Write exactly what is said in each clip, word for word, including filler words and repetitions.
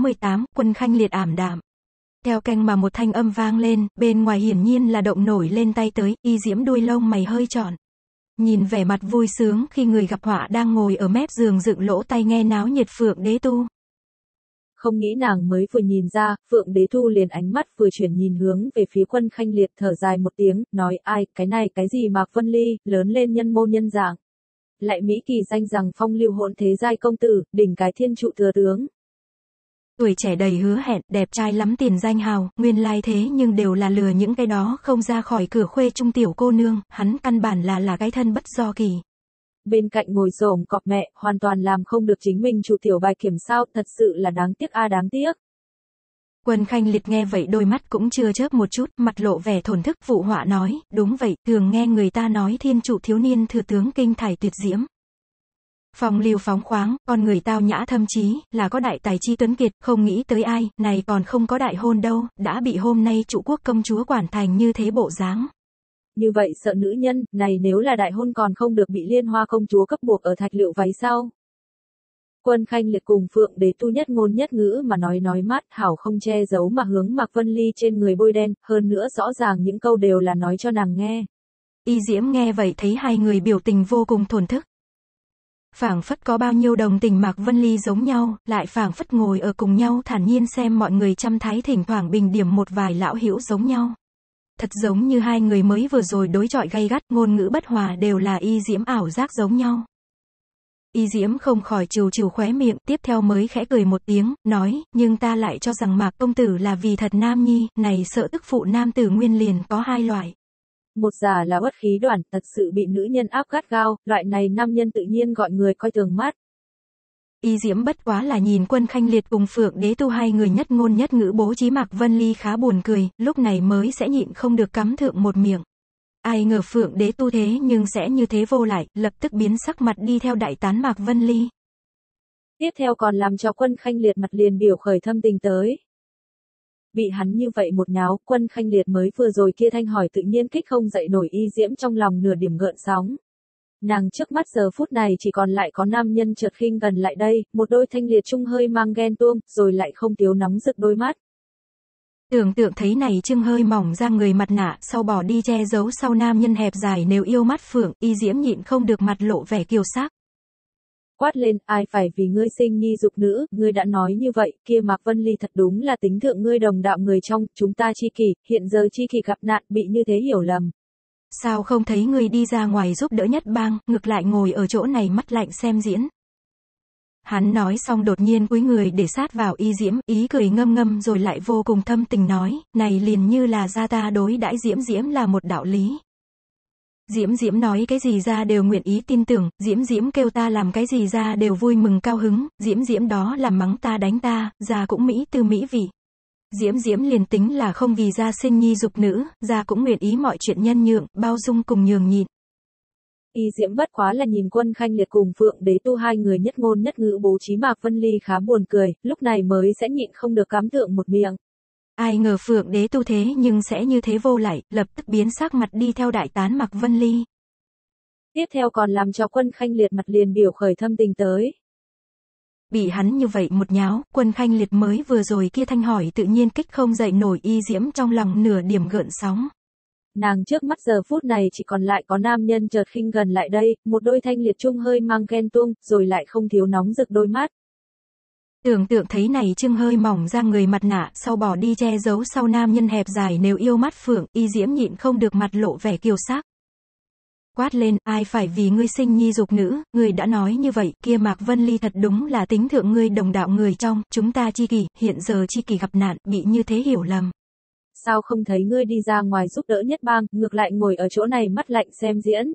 mười tám, Quân Khanh Liệt ảm đạm. Theo canh mà một thanh âm vang lên, bên ngoài hiển nhiên là động nổi lên tay tới, Y Diễm đuôi lông mày hơi trọn. Nhìn vẻ mặt vui sướng khi người gặp họa đang ngồi ở mép giường dựng lỗ tai nghe náo nhiệt Phượng Đế Tu. Không nghĩ nàng mới vừa nhìn ra, Phượng Đế Tu liền ánh mắt vừa chuyển nhìn hướng về phía Quân Khanh Liệt, thở dài một tiếng, nói ai, cái này cái gì Mạc Vân Ly, lớn lên nhân mô nhân dạng. Lại Mỹ kỳ danh rằng phong lưu hỗn thế giai công tử, đỉnh cái thiên trụ thừa tướng. Tuổi trẻ đầy hứa hẹn, đẹp trai lắm tiền danh hào, nguyên lai thế nhưng đều là lừa những cái đó không ra khỏi cửa khuê trung tiểu cô nương, hắn căn bản là là cái thân bất do kỳ. Bên cạnh ngồi xổm cọp mẹ, hoàn toàn làm không được chính mình chủ tiểu bài kiểm sao, thật sự là đáng tiếc a đáng tiếc. Quân Khanh Liệt nghe vậy đôi mắt cũng chưa chớp một chút, mặt lộ vẻ thổn thức phụ họa nói, đúng vậy, thường nghe người ta nói thiên trụ thiếu niên thừa tướng kinh thải tuyệt diễm. Phong lưu phóng khoáng, con người tao nhã thâm trí, là có đại tài chi tuấn kiệt, không nghĩ tới ai, này còn không có đại hôn đâu, đã bị hôm nay trụ quốc công chúa quản thành như thế bộ dáng. Như vậy sợ nữ nhân, này nếu là đại hôn còn không được bị Liên Hoa công chúa cấp buộc ở thạch liệu váy sau. Quân Khanh Liệt cùng Phượng Đế Tu nhất ngôn nhất ngữ mà nói nói mát, hảo không che giấu mà hướng Mạc Vân Ly trên người bôi đen, hơn nữa rõ ràng những câu đều là nói cho nàng nghe. Y Diễm nghe vậy thấy hai người biểu tình vô cùng thổn thức. Phảng phất có bao nhiêu đồng tình Mạc Vân Ly giống nhau, lại phảng phất ngồi ở cùng nhau thản nhiên xem mọi người chăm thái thỉnh thoảng bình điểm một vài lão hữu giống nhau. Thật giống như hai người mới vừa rồi đối chọi gay gắt, ngôn ngữ bất hòa đều là Y Diễm ảo giác giống nhau. Y Diễm không khỏi trừ trừ khóe miệng, tiếp theo mới khẽ cười một tiếng, nói, nhưng ta lại cho rằng Mạc công tử là vì thật nam nhi, này sợ tức phụ nam tử nguyên liền có hai loại. Một giả là uất khí đoản, thật sự bị nữ nhân áp gắt gao, loại này nam nhân tự nhiên gọi người coi thường mắt. Y Diễm bất quá là nhìn Quân Khanh Liệt cùng Phượng Đế Tu hai người nhất ngôn nhất ngữ bố trí Mạc Vân Ly khá buồn cười, lúc này mới sẽ nhịn không được cắm thượng một miệng. Ai ngờ Phượng Đế Tu thế nhưng sẽ như thế vô lại, lập tức biến sắc mặt đi theo đại tán Mạc Vân Ly. Tiếp theo còn làm cho Quân Khanh Liệt mặt liền biểu khởi thâm tình tới. Bị hắn như vậy một nháo, Quân Khanh Liệt mới vừa rồi kia thanh hỏi tự nhiên kích không dậy nổi Y Diễm trong lòng nửa điểm gợn sóng. Nàng trước mắt giờ phút này chỉ còn lại có nam nhân chợt khinh gần lại đây, một đôi thanh liệt trung hơi mang ghen tuông, rồi lại không thiếu nóng rực đôi mắt. Tưởng tượng thấy này trưng hơi mỏng ra người mặt nạ, sau bỏ đi che giấu sau nam nhân hẹp dài nếu yêu mắt Phượng, Y Diễm nhịn không được mặt lộ vẻ kiêu sắc. Quát lên, ai phải vì ngươi sinh nhi dục nữ, ngươi đã nói như vậy, kia Mạc Vân Ly thật đúng là tính thượng ngươi đồng đạo người trong, chúng ta chi kỷ, hiện giờ chi kỷ gặp nạn, bị như thế hiểu lầm. Sao không thấy người đi ra ngoài giúp đỡ nhất bang, ngược lại ngồi ở chỗ này mắt lạnh xem diễn. Hắn nói xong đột nhiên cúi người để sát vào Y Diễm, ý cười ngâm ngâm rồi lại vô cùng thâm tình nói, này liền như là gia ta đối đãi Diễm Diễm là một đạo lý. Diễm Diễm nói cái gì ra đều nguyện ý tin tưởng, Diễm Diễm kêu ta làm cái gì ra đều vui mừng cao hứng, Diễm Diễm đó là mắng ta đánh ta, ra cũng mỹ tư mỹ vị. Diễm Diễm liền tính là không vì gia sinh nhi dục nữ, ra cũng nguyện ý mọi chuyện nhân nhượng, bao dung cùng nhường nhịn. Y Diễm bất quá là nhìn Quân Khanh Liệt cùng Phượng Đế Tu hai người nhất ngôn nhất ngữ bố trí Mạc Vân Ly khá buồn cười, lúc này mới sẽ nhịn không được cắm thượng một miệng. Ai ngờ Phượng Đế Tu thế nhưng sẽ như thế vô lại, lập tức biến sắc mặt đi theo đại tán Mạc Vân Ly. Tiếp theo còn làm cho Quân Khanh Liệt mặt liền biểu khởi thâm tình tới. Bị hắn như vậy một nháo, Quân Khanh Liệt mới vừa rồi kia thanh hỏi tự nhiên kích không dậy nổi Y Diễm trong lòng nửa điểm gợn sóng. Nàng trước mắt giờ phút này chỉ còn lại có nam nhân chợt khinh gần lại đây, một đôi thanh liệt trung hơi mang ghen tuông, rồi lại không thiếu nóng rực đôi mắt. Tưởng tượng thấy này trưng hơi mỏng ra người mặt nạ, sau bỏ đi che giấu sau nam nhân hẹp dài nếu yêu mắt Phượng, Y Diễm nhịn không được mặt lộ vẻ kiêu sắc. Quát lên, ai phải vì ngươi sinh nhi dục nữ, ngươi đã nói như vậy, kia Mạc Vân Ly thật đúng là tính thượng ngươi đồng đạo người trong, chúng ta chi kỷ, hiện giờ chi kỷ gặp nạn, bị như thế hiểu lầm. Sao không thấy ngươi đi ra ngoài giúp đỡ nhất bang, ngược lại ngồi ở chỗ này mắt lạnh xem diễn.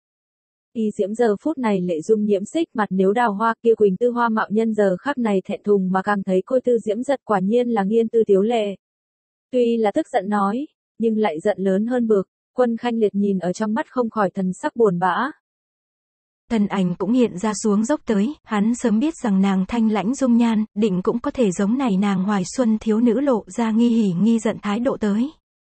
Y Diễm giờ phút này lệ dung nhiễm xích mặt nếu đào hoa kia Quỳnh Tư Hoa mạo nhân giờ khắc này thẹn thùng mà càng thấy Côi Tư Diễm giật quả nhiên là nghiên tư tiếu lệ. Tuy là tức giận nói, nhưng lại giận lớn hơn bực, Quân Khanh Liệt nhìn ở trong mắt không khỏi thần sắc buồn bã. Thân ảnh cũng hiện ra xuống dốc tới, hắn sớm biết rằng nàng thanh lãnh dung nhan, định cũng có thể giống này nàng hoài xuân thiếu nữ lộ ra nghi hỉ nghi giận thái độ tới.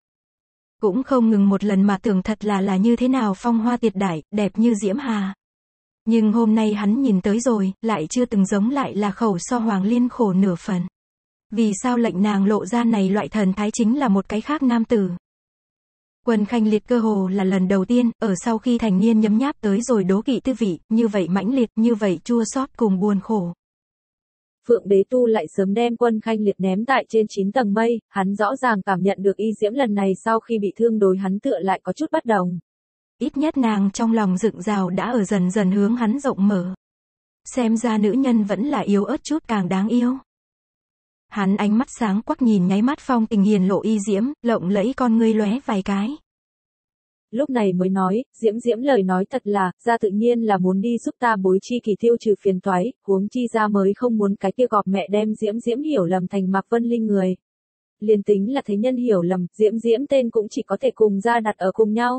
Cũng không ngừng một lần mà tưởng thật là là như thế nào phong hoa tuyệt đại, đẹp như diễm hà. Nhưng hôm nay hắn nhìn tới rồi, lại chưa từng giống lại là khẩu so Hoàng Liên khổ nửa phần. Vì sao lệnh nàng lộ ra này loại thần thái chính là một cái khác nam tử. Quân Khanh Liệt cơ hồ là lần đầu tiên, ở sau khi thành niên nhấm nháp tới rồi đố kỵ tư vị, như vậy mãnh liệt, như vậy chua xót cùng buồn khổ. Phượng Đế Tu lại sớm đem Quân Khanh Liệt ném tại trên chín tầng mây, hắn rõ ràng cảm nhận được y diễm lần này sau khi bị thương đối hắn tựa lại có chút bất đồng. Ít nhất nàng trong lòng dựng rào đã ở dần dần hướng hắn rộng mở. Xem ra nữ nhân vẫn là yếu ớt chút càng đáng yêu. Hắn ánh mắt sáng quắc nhìn nháy mắt phong tình hiền lộ y diễm, lộng lẫy con ngươi lóe vài cái. Lúc này mới nói, Diễm Diễm lời nói thật là, ra tự nhiên là muốn đi giúp ta bối chi kỳ tiêu trừ phiền toái, huống chi ra mới không muốn cái kia gọp mẹ đem Diễm Diễm hiểu lầm thành Mạc Vân Ly người. Liền tính là thế nhân hiểu lầm, Diễm Diễm tên cũng chỉ có thể cùng ra đặt ở cùng nhau.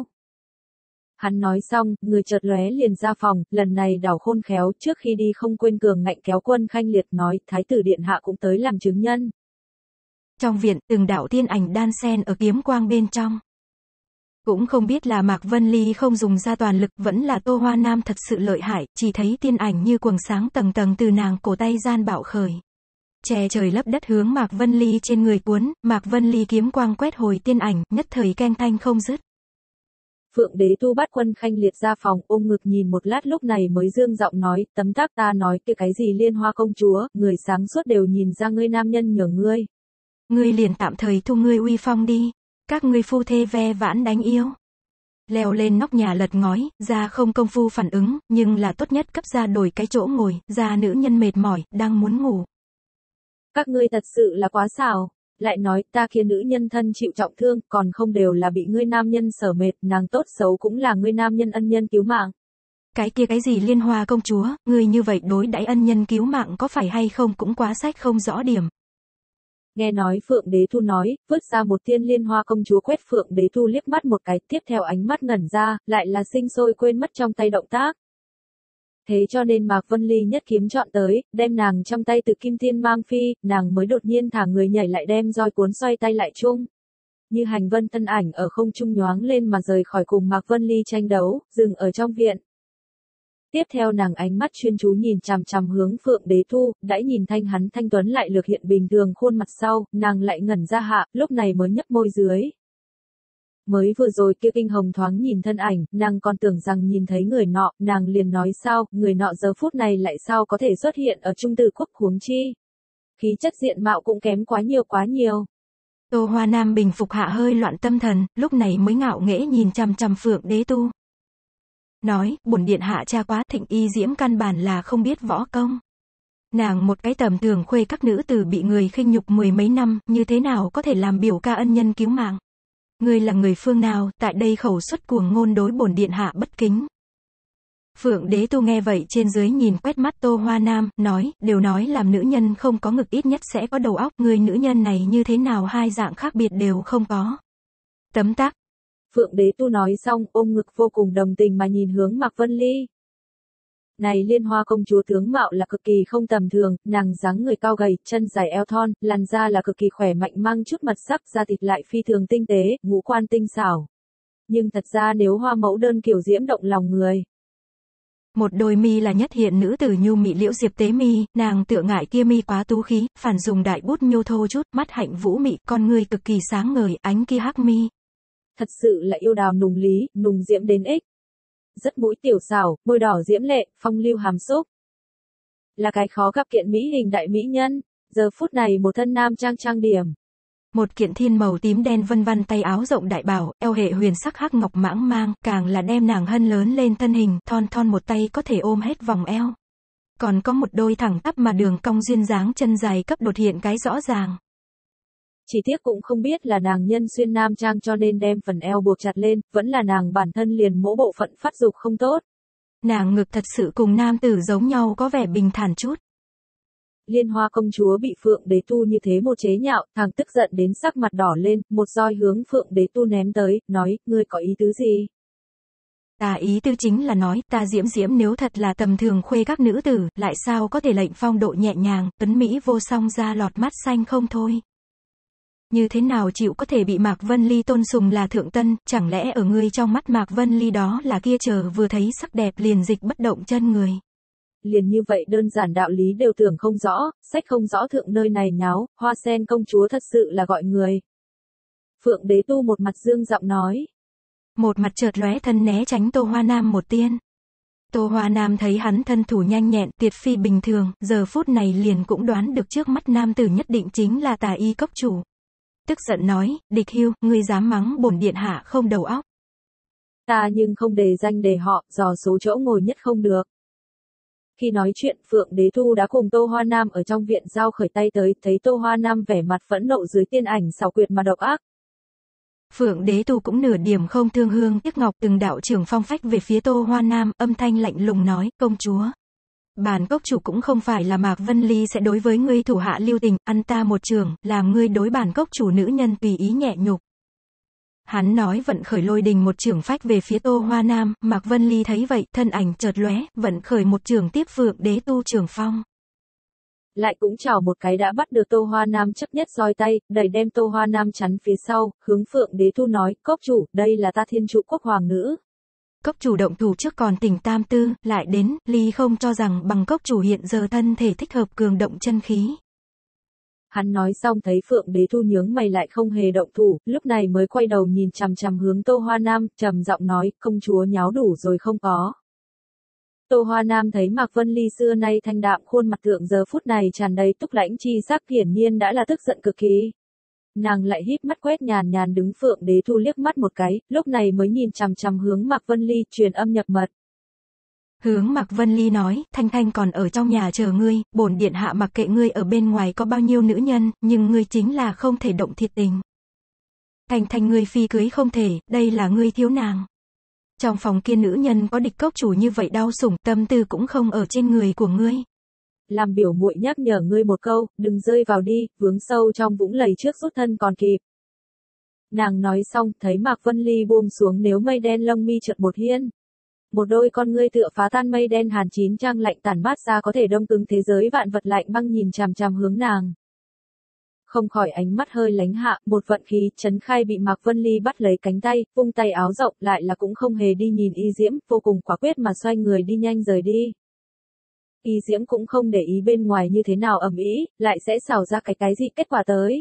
Hắn nói xong, người chợt lóe liền ra phòng, lần này đảo khôn khéo, trước khi đi không quên cường ngạnh kéo Quân Khanh Liệt nói, Thái tử điện hạ cũng tới làm chứng nhân. Trong viện, từng đạo tiên ảnh đan sen ở kiếm quang bên trong. Cũng không biết là Mạc Vân Ly không dùng ra toàn lực, vẫn là Tô Hoa Nam thật sự lợi hại, chỉ thấy tiên ảnh như quầng sáng tầng tầng từ nàng cổ tay gian bạo khởi. Che trời lấp đất hướng Mạc Vân Ly trên người cuốn, Mạc Vân Ly kiếm quang quét hồi tiên ảnh, nhất thời keng thanh không dứt. Phượng Đế Tu bắt Quân Khanh Liệt ra phòng, ôm ngực nhìn một lát lúc này mới dương giọng nói, tấm tắc ta nói kia cái gì Liên Hoa công chúa, người sáng suốt đều nhìn ra ngươi nam nhân nhờ ngươi. Ngươi liền tạm thời thu ngươi uy phong đi, các ngươi phu thê ve vãn đánh yêu. Leo lên nóc nhà lật ngói, ra không công phu phản ứng, nhưng là tốt nhất cấp ra đổi cái chỗ ngồi, ra nữ nhân mệt mỏi, đang muốn ngủ. Các ngươi thật sự là quá xảo. Lại nói, ta khiến nữ nhân thân chịu trọng thương, còn không đều là bị ngươi nam nhân sở mệt, nàng tốt xấu cũng là ngươi nam nhân ân nhân cứu mạng. Cái kia cái gì Liên Hoa công chúa, ngươi như vậy đối đãi ân nhân cứu mạng có phải hay không cũng quá sách không rõ điểm. Nghe nói Phượng Đế Tu nói, vứt ra một tiên Liên Hoa công chúa quét Phượng Đế Tu liếc mắt một cái, tiếp theo ánh mắt ngẩn ra, lại là sinh sôi quên mất trong tay động tác. Thế cho nên Mạc Vân Ly nhất kiếm chọn tới, đem nàng trong tay từ kim tiên mang phi, nàng mới đột nhiên thả người nhảy lại đem roi cuốn xoay tay lại chung. Như hành vân thân ảnh ở không trung nhoáng lên mà rời khỏi cùng Mạc Vân Ly tranh đấu, dừng ở trong viện. Tiếp theo nàng ánh mắt chuyên chú nhìn chằm chằm hướng Phượng Đế Tu, đãi nhìn thanh hắn thanh tuấn lại lược hiện bình thường khuôn mặt sau, nàng lại ngẩn ra hạ, lúc này mới nhấp môi dưới. Mới vừa rồi kia kinh hồng thoáng nhìn thân ảnh, nàng còn tưởng rằng nhìn thấy người nọ, nàng liền nói sao, người nọ giờ phút này lại sao có thể xuất hiện ở Trung Từ Quốc huống chi. Khí chất diện mạo cũng kém quá nhiều quá nhiều. Tô Hoa Nam bình phục hạ hơi loạn tâm thần, lúc này mới ngạo nghễ nhìn chằm chằm Phượng Đế Tu. Nói, bổn điện hạ cha quá thịnh y diễm căn bản là không biết võ công. Nàng một cái tầm thường khuê các nữ tử bị người khinh nhục mười mấy năm, như thế nào có thể làm biểu ca ân nhân cứu mạng. Ngươi là người phương nào, tại đây khẩu xuất cuồng ngôn đối bổn điện hạ bất kính. Phượng Đế Tu nghe vậy trên dưới nhìn quét mắt Tô Hoa Nam, nói, đều nói làm nữ nhân không có ngực ít nhất sẽ có đầu óc, người nữ nhân này như thế nào hai dạng khác biệt đều không có. Tấm tắc. Phượng Đế Tu nói xong, ôm ngực vô cùng đồng tình mà nhìn hướng Mạc Vân Ly. Này Liên Hoa công chúa tướng mạo là cực kỳ không tầm thường, nàng dáng người cao gầy, chân dài eo thon, làn da là cực kỳ khỏe mạnh mang chút mật sắc, da thịt lại phi thường tinh tế, ngũ quan tinh xảo. Nhưng thật ra nếu hoa mẫu đơn kiểu diễm động lòng người. Một đôi mi là nhất hiện nữ tử nhu mị liễu diệp tế mi, nàng tựa ngại kia mi quá tú khí, phản dùng đại bút nhô thô chút, mắt hạnh vũ mị, con người cực kỳ sáng ngời, ánh kia hắc mi. Thật sự là yêu đào nùng lý, nùng diễm đến ích. Rất mũi tiểu xảo, môi đỏ diễm lệ, phong lưu hàm xúc. Là cái khó gặp kiện mỹ hình đại mỹ nhân, giờ phút này một thân nam trang trang điểm. Một kiện thiên màu tím đen vân vân tay áo rộng đại bảo, eo hệ huyền sắc hắc ngọc mãng mang, càng là đem nàng hân lớn lên thân hình, thon thon một tay có thể ôm hết vòng eo. Còn có một đôi thẳng tắp mà đường cong duyên dáng chân dài cấp đột hiện cái rõ ràng. Chỉ tiếc cũng không biết là nàng nhân xuyên nam trang cho nên đem phần eo buộc chặt lên, vẫn là nàng bản thân liền mỗi bộ phận phát dục không tốt. Nàng ngực thật sự cùng nam tử giống nhau có vẻ bình thản chút. Liên Hoa công chúa bị Phượng Đế Tu như thế một chế nhạo, thằng tức giận đến sắc mặt đỏ lên, một roi hướng Phượng Đế Tu ném tới, nói, ngươi có ý tứ gì? Ta ý tư chính là nói, ta Diễm Diễm nếu thật là tầm thường khuê các nữ tử, lại sao có thể lệnh phong độ nhẹ nhàng, tuấn Mỹ vô song ra lọt mắt xanh không thôi. Như thế nào chịu có thể bị Mạc Vân Ly tôn sùng là thượng tân, chẳng lẽ ở ngươi trong mắt Mạc Vân Ly đó là kia chờ vừa thấy sắc đẹp liền dịch bất động chân người. liền như vậy đơn giản đạo lý đều tưởng không rõ, sách không rõ thượng nơi này nháo, Hoa Sen công chúa thật sự là gọi người. Phượng Đế Tu một mặt dương giọng nói. Một mặt chợt lóe thân né tránh Tô Hoa Nam một tiên. Tô Hoa Nam thấy hắn thân thủ nhanh nhẹn, tuyệt phi bình thường, giờ phút này liền cũng đoán được trước mắt nam tử nhất định chính là Tà Y cốc chủ. Tức giận nói, địch hưu, ngươi dám mắng bổn điện hạ không đầu óc. Ta nhưng không đề danh đề họ, dò số chỗ ngồi nhất không được. Khi nói chuyện, Phượng Đế Tu đã cùng Tô Hoa Nam ở trong viện giao khởi tay tới, thấy Tô Hoa Nam vẻ mặt phẫn nộ dưới tiên ảnh xảo quyệt mà độc ác. Phượng Đế Tu cũng nửa điểm không thương hương tiếc ngọc, từng đạo trưởng phong phách về phía Tô Hoa Nam, âm thanh lạnh lùng nói, công chúa. Bản cốc chủ cũng không phải là Mạc Vân Ly sẽ đối với ngươi thủ hạ lưu tình, ăn ta một trường, làm ngươi đối bản cốc chủ nữ nhân tùy ý nhẹ nhục. Hắn nói vận khởi lôi đình một trường phách về phía Tô Hoa Nam, Mạc Vân Ly thấy vậy, thân ảnh chợt lóe, vận khởi một trường tiếp Phượng Đế Tu trường phong. Lại cũng chảo một cái đã bắt được Tô Hoa Nam chấp nhất roi tay, đẩy đem Tô Hoa Nam chắn phía sau, hướng Phượng Đế Tu nói, cốc chủ, đây là ta Thiên Trụ Quốc hoàng nữ. Cốc chủ động thủ trước còn tỉnh tam tư, lại đến, Ly không cho rằng bằng cốc chủ hiện giờ thân thể thích hợp cường động chân khí. Hắn nói xong thấy Phượng Đế Tu nhướng mày lại không hề động thủ, lúc này mới quay đầu nhìn chằm chằm hướng Tô Hoa Nam, trầm giọng nói, công chúa nháo đủ rồi không có. Tô Hoa Nam thấy Mạc Vân Ly xưa nay thanh đạm khuôn mặt thượng giờ phút này tràn đầy túc lãnh chi sắc, hiển nhiên đã là tức giận cực kỳ. Nàng lại híp mắt quét nhàn nhàn đứng Phượng Đế Tu liếc mắt một cái, lúc này mới nhìn chằm chằm hướng Mạc Vân Ly, truyền âm nhập mật. Hướng Mạc Vân Ly nói, Thanh Thanh còn ở trong nhà chờ ngươi, bổn điện hạ mặc kệ ngươi ở bên ngoài có bao nhiêu nữ nhân, nhưng ngươi chính là không thể động thiệt tình. Thanh Thanh ngươi phi cưới không thể, đây là ngươi thiếu nàng. Trong phòng kia nữ nhân có địch cốc chủ như vậy đau sủng, tâm tư cũng không ở trên người của ngươi. Làm biểu muội nhắc nhở ngươi một câu, đừng rơi vào đi, vướng sâu trong vũng lầy trước rút thân còn kịp. Nàng nói xong, thấy Mạc Vân Ly buông xuống nếu mây đen lông mi chợt một hiên. Một đôi con ngươi tựa phá tan mây đen hàn chín trang lạnh tản mát ra có thể đông cứng thế giới vạn vật lạnh băng nhìn chằm chằm hướng nàng. Không khỏi ánh mắt hơi lánh hạ, một vận khí, Trấn Khai bị Mạc Vân Ly bắt lấy cánh tay, vung tay áo rộng lại là cũng không hề đi nhìn Y Diễm, vô cùng quả quyết mà xoay người đi nhanh rời đi. Y Diễm cũng không để ý bên ngoài như thế nào ầm ĩ, lại sẽ xào ra cái cái gì kết quả tới.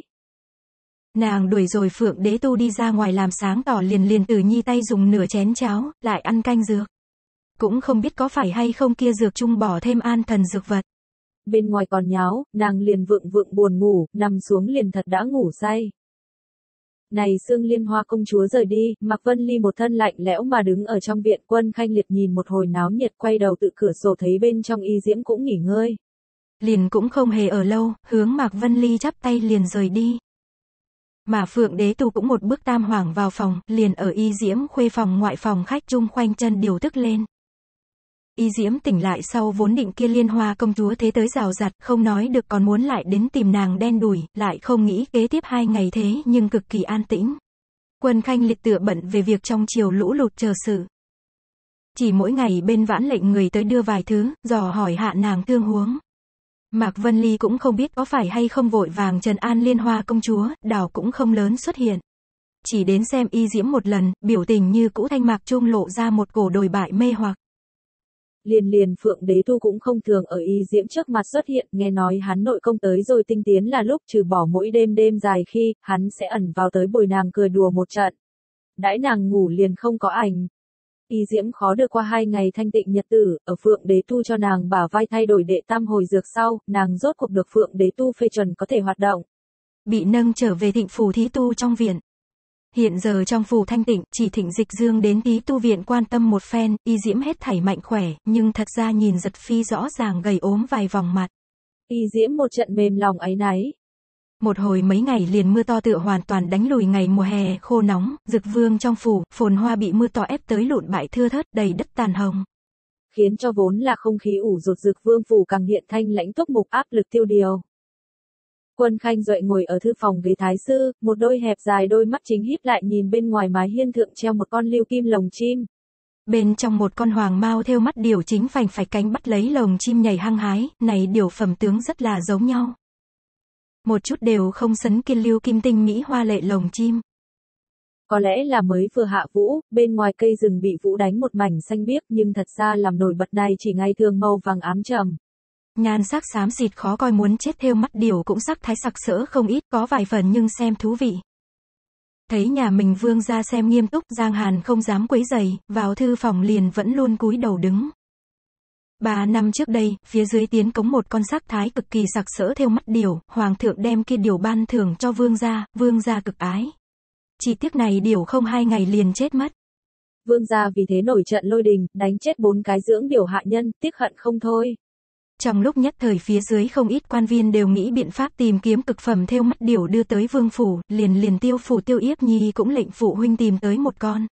Nàng đuổi rồi Phượng Đế Tu đi ra ngoài làm sáng tỏ liền liền Tử Nhi tay dùng nửa chén cháo, lại ăn canh dược. Cũng không biết có phải hay không kia dược chung bỏ thêm an thần dược vật. Bên ngoài còn nháo, nàng liền vượng vượng buồn ngủ, nằm xuống liền thật đã ngủ say. Này Sương Liên Hoa công chúa rời đi, Mạc Vân Ly một thân lạnh lẽo mà đứng ở trong viện, Quân Khanh Liệt nhìn một hồi náo nhiệt, quay đầu tự cửa sổ thấy bên trong Y Diễm cũng nghỉ ngơi. Liền cũng không hề ở lâu, hướng Mạc Vân Ly chắp tay liền rời đi. Mà Phượng Đế Tu cũng một bước tam hoảng vào phòng, liền ở Y Diễm khuê phòng ngoại phòng khách chung khoanh chân điều tức lên. Y Diễm tỉnh lại sau vốn định kia Liên Hoa công chúa thế tới rào rặt, không nói được còn muốn lại đến tìm nàng đen đủi, lại không nghĩ kế tiếp hai ngày thế nhưng cực kỳ an tĩnh. Quân Khanh Liệt tựa bận về việc trong triều lũ lụt chờ sự. Chỉ mỗi ngày bên vãn lệnh người tới đưa vài thứ, dò hỏi hạ nàng thương huống. Mạc Vân Ly cũng không biết có phải hay không vội vàng trần an Liên Hoa công chúa, đảo cũng không lớn xuất hiện. Chỉ đến xem Y Diễm một lần, biểu tình như cũ thanh mạc trung lộ ra một cổ đồi bại mê hoặc. Liền liền Phượng Đế Tu cũng không thường ở Y Diễm trước mặt xuất hiện, nghe nói hắn nội công tới rồi tinh tiến là lúc trừ bỏ mỗi đêm đêm dài khi, hắn sẽ ẩn vào tới bồi nàng cười đùa một trận. Đãi nàng ngủ liền không có ảnh. Y Diễm khó được qua hai ngày thanh tịnh nhật tử, ở Phượng Đế Tu cho nàng bả vai thay đổi đệ tam hồi dược sau, nàng rốt cuộc được Phượng Đế Tu phê chuẩn có thể hoạt động. Bị nâng trở về Thịnh phủ thí tu trong viện. Hiện giờ trong phủ thanh tịnh, chỉ Thịnh Dịch Dương đến thí tu viện quan tâm một phen, Y Diễm hết thảy mạnh khỏe, nhưng thật ra nhìn giật phi rõ ràng gầy ốm vài vòng mặt. Y Diễm một trận mềm lòng áy náy. Một hồi mấy ngày liền mưa to tựa hoàn toàn đánh lùi ngày mùa hè khô nóng, Dực Vương trong phủ, phồn hoa bị mưa to ép tới lụn bại thưa thớt, đầy đất tàn hồng. Khiến cho vốn là không khí ủ rột Dực Vương phủ càng hiện thanh lãnh túc mục áp lực tiêu điều. Quân Khanh Duệ ngồi ở thư phòng ghế thái sư, một đôi hẹp dài đôi mắt chính híp lại nhìn bên ngoài mái hiên thượng treo một con lưu kim lồng chim. Bên trong một con hoàng mao thêu mắt điểu chính phành phạch cánh bắt lấy lồng chim nhảy hăng hái, này điểu phẩm tướng rất là giống nhau. Một chút đều không sấn kia lưu kim tinh mỹ hoa lệ lồng chim. Có lẽ là mới vừa hạ vũ, bên ngoài cây rừng bị vũ đánh một mảnh xanh biếc nhưng thật ra làm nổi bật này chỉ ngày thường màu vàng ám trầm. Nhan sắc xám xịt khó coi muốn chết, thêu mắt điểu cũng sắc thái sặc sỡ không ít, có vài phần nhưng xem thú vị. Thấy nhà mình vương gia xem nghiêm túc, Giang Hàn không dám quấy rầy, vào thư phòng liền vẫn luôn cúi đầu đứng. Ba năm trước đây, phía dưới tiến cống một con sắc thái cực kỳ sặc sỡ thêu mắt điểu, hoàng thượng đem kia điểu ban thưởng cho vương gia, vương gia cực ái. Chỉ tiếc này điểu không hai ngày liền chết mất. Vương gia vì thế nổi trận lôi đình, đánh chết bốn cái dưỡng điểu hạ nhân, tiếc hận không thôi. Trong lúc nhất thời phía dưới không ít quan viên đều nghĩ biện pháp tìm kiếm cực phẩm thêu mắt điểu đưa tới vương phủ, liền liền tiêu phủ Tiêu Yếp Nhi cũng lệnh phụ huynh tìm tới một con.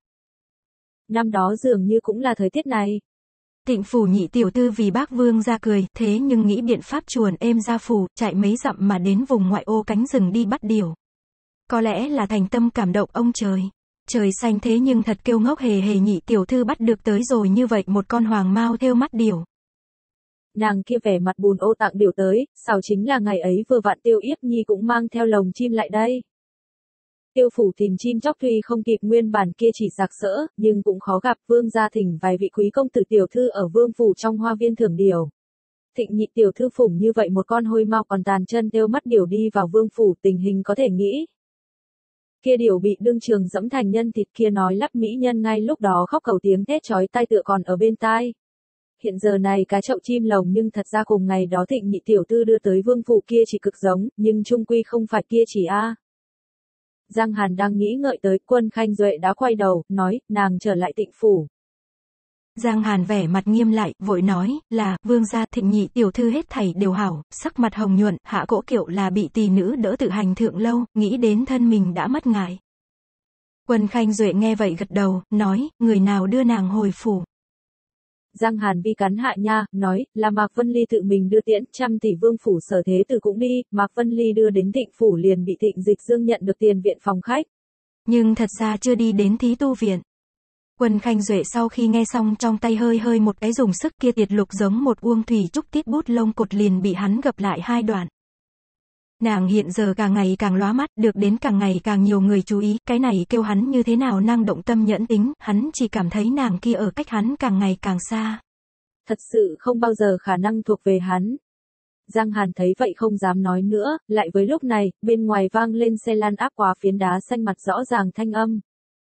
Năm đó dường như cũng là thời tiết này. Tịnh phủ nhị tiểu thư vì bác vương ra cười, thế nhưng nghĩ biện pháp chuồn êm ra phủ, chạy mấy dặm mà đến vùng ngoại ô cánh rừng đi bắt điểu. Có lẽ là thành tâm cảm động ông trời. Trời xanh thế nhưng thật kêu ngốc hề hề nhị tiểu thư bắt được tới rồi như vậy một con hoàng mao thêu mắt điểu. Nàng kia vẻ mặt buồn ô tặng điểu tới, sao chính là ngày ấy vừa vặn Tiêu Yếp Nhi cũng mang theo lồng chim lại đây. Tiêu phủ tìm chim chóc tuy không kịp nguyên bản kia chỉ sặc sỡ, nhưng cũng khó gặp, vương gia thỉnh vài vị quý công tử tiểu thư ở vương phủ trong hoa viên thưởng điểu. Thịnh nhị tiểu thư phủng như vậy một con hôi mau còn tàn chân thêu mắt điểu đi vào vương phủ, tình hình có thể nghĩ. Kia điểu bị đương trường dẫm thành nhân thịt, kia nói lắp mỹ nhân ngay lúc đó khóc cầu tiếng thét chói tai tựa còn ở bên tai. Hiện giờ này cái chậu chim lồng nhưng thật ra cùng ngày đó Thịnh nhị tiểu thư đưa tới vương phủ kia chỉ cực giống, nhưng chung quy không phải kia chỉ a. Giang Hàn đang nghĩ ngợi tới, Quân Khanh Duệ đã quay đầu, nói, nàng trở lại Tịnh phủ. Giang Hàn vẻ mặt nghiêm lại, vội nói, là, vương gia Thịnh nhị tiểu thư hết thảy đều hảo, sắc mặt hồng nhuận, hạ cỗ kiệu là bị tỳ nữ đỡ tự hành thượng lâu, nghĩ đến thân mình đã mất ngại. Quân Khanh Duệ nghe vậy gật đầu, nói, người nào đưa nàng hồi phủ. Giang Hàn vi cắn hạ nha, nói, là Mạc Vân Ly tự mình đưa tiễn, trăm tỷ vương phủ Sở Thế Tử cũng đi, Mạc Vân Ly đưa đến Thịnh phủ liền bị Thịnh Dịch Dương nhận được tiền viện phòng khách. Nhưng thật ra chưa đi đến thí tu viện. Quân Khanh Duệ sau khi nghe xong trong tay hơi hơi một cái dùng sức, kia tiệt lục giống một uông thủy trúc tiết bút lông cột liền bị hắn gập lại hai đoạn. Nàng hiện giờ càng ngày càng lóa mắt, được đến càng ngày càng nhiều người chú ý, cái này kêu hắn như thế nào năng động tâm nhẫn tính, hắn chỉ cảm thấy nàng kia ở cách hắn càng ngày càng xa. Thật sự không bao giờ khả năng thuộc về hắn. Giang Hàn thấy vậy không dám nói nữa, lại với lúc này, bên ngoài vang lên xe lăn áp quá phiến đá xanh mặt rõ ràng thanh âm.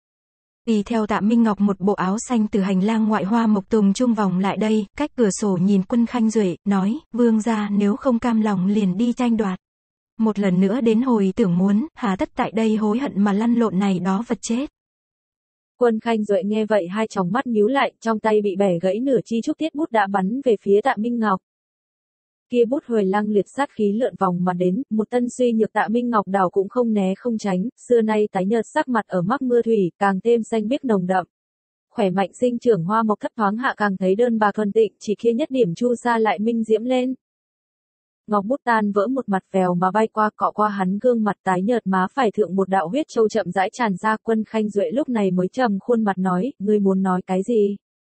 Đi theo Tạ Minh Ngọc một bộ áo xanh từ hành lang ngoại hoa mộc tùng trung vòng lại đây, cách cửa sổ nhìn Quân Khanh Duệ, nói, vương gia nếu không cam lòng liền đi tranh đoạt. Một lần nữa đến hồi tưởng muốn, hà tất tại đây hối hận mà lăn lộn này đó vật chết. Quân Khanh Duệ nghe vậy hai tròng mắt nhíu lại, trong tay bị bẻ gãy nửa chi trúc tiết bút đã bắn về phía Tạ Minh Ngọc. Kia bút huề lăng liệt sát khí lượn vòng mà đến, một tân suy nhược Tạ Minh Ngọc đảo cũng không né không tránh, xưa nay tái nhợt sắc mặt ở mắc mưa thủy, càng thêm xanh biếc nồng đậm. Khỏe mạnh sinh trưởng hoa mộc thất thoáng hạ càng thấy đơn bà thuần tịnh, chỉ kia nhất điểm chu sa lại minh diễm lên. Ngọc bút tan vỡ một mặt vèo mà bay qua, cọ qua hắn gương mặt tái nhợt má phải thượng một đạo huyết châu chậm rãi tràn ra. Quân Khanh Duệ lúc này mới trầm khuôn mặt nói, ngươi muốn nói cái gì?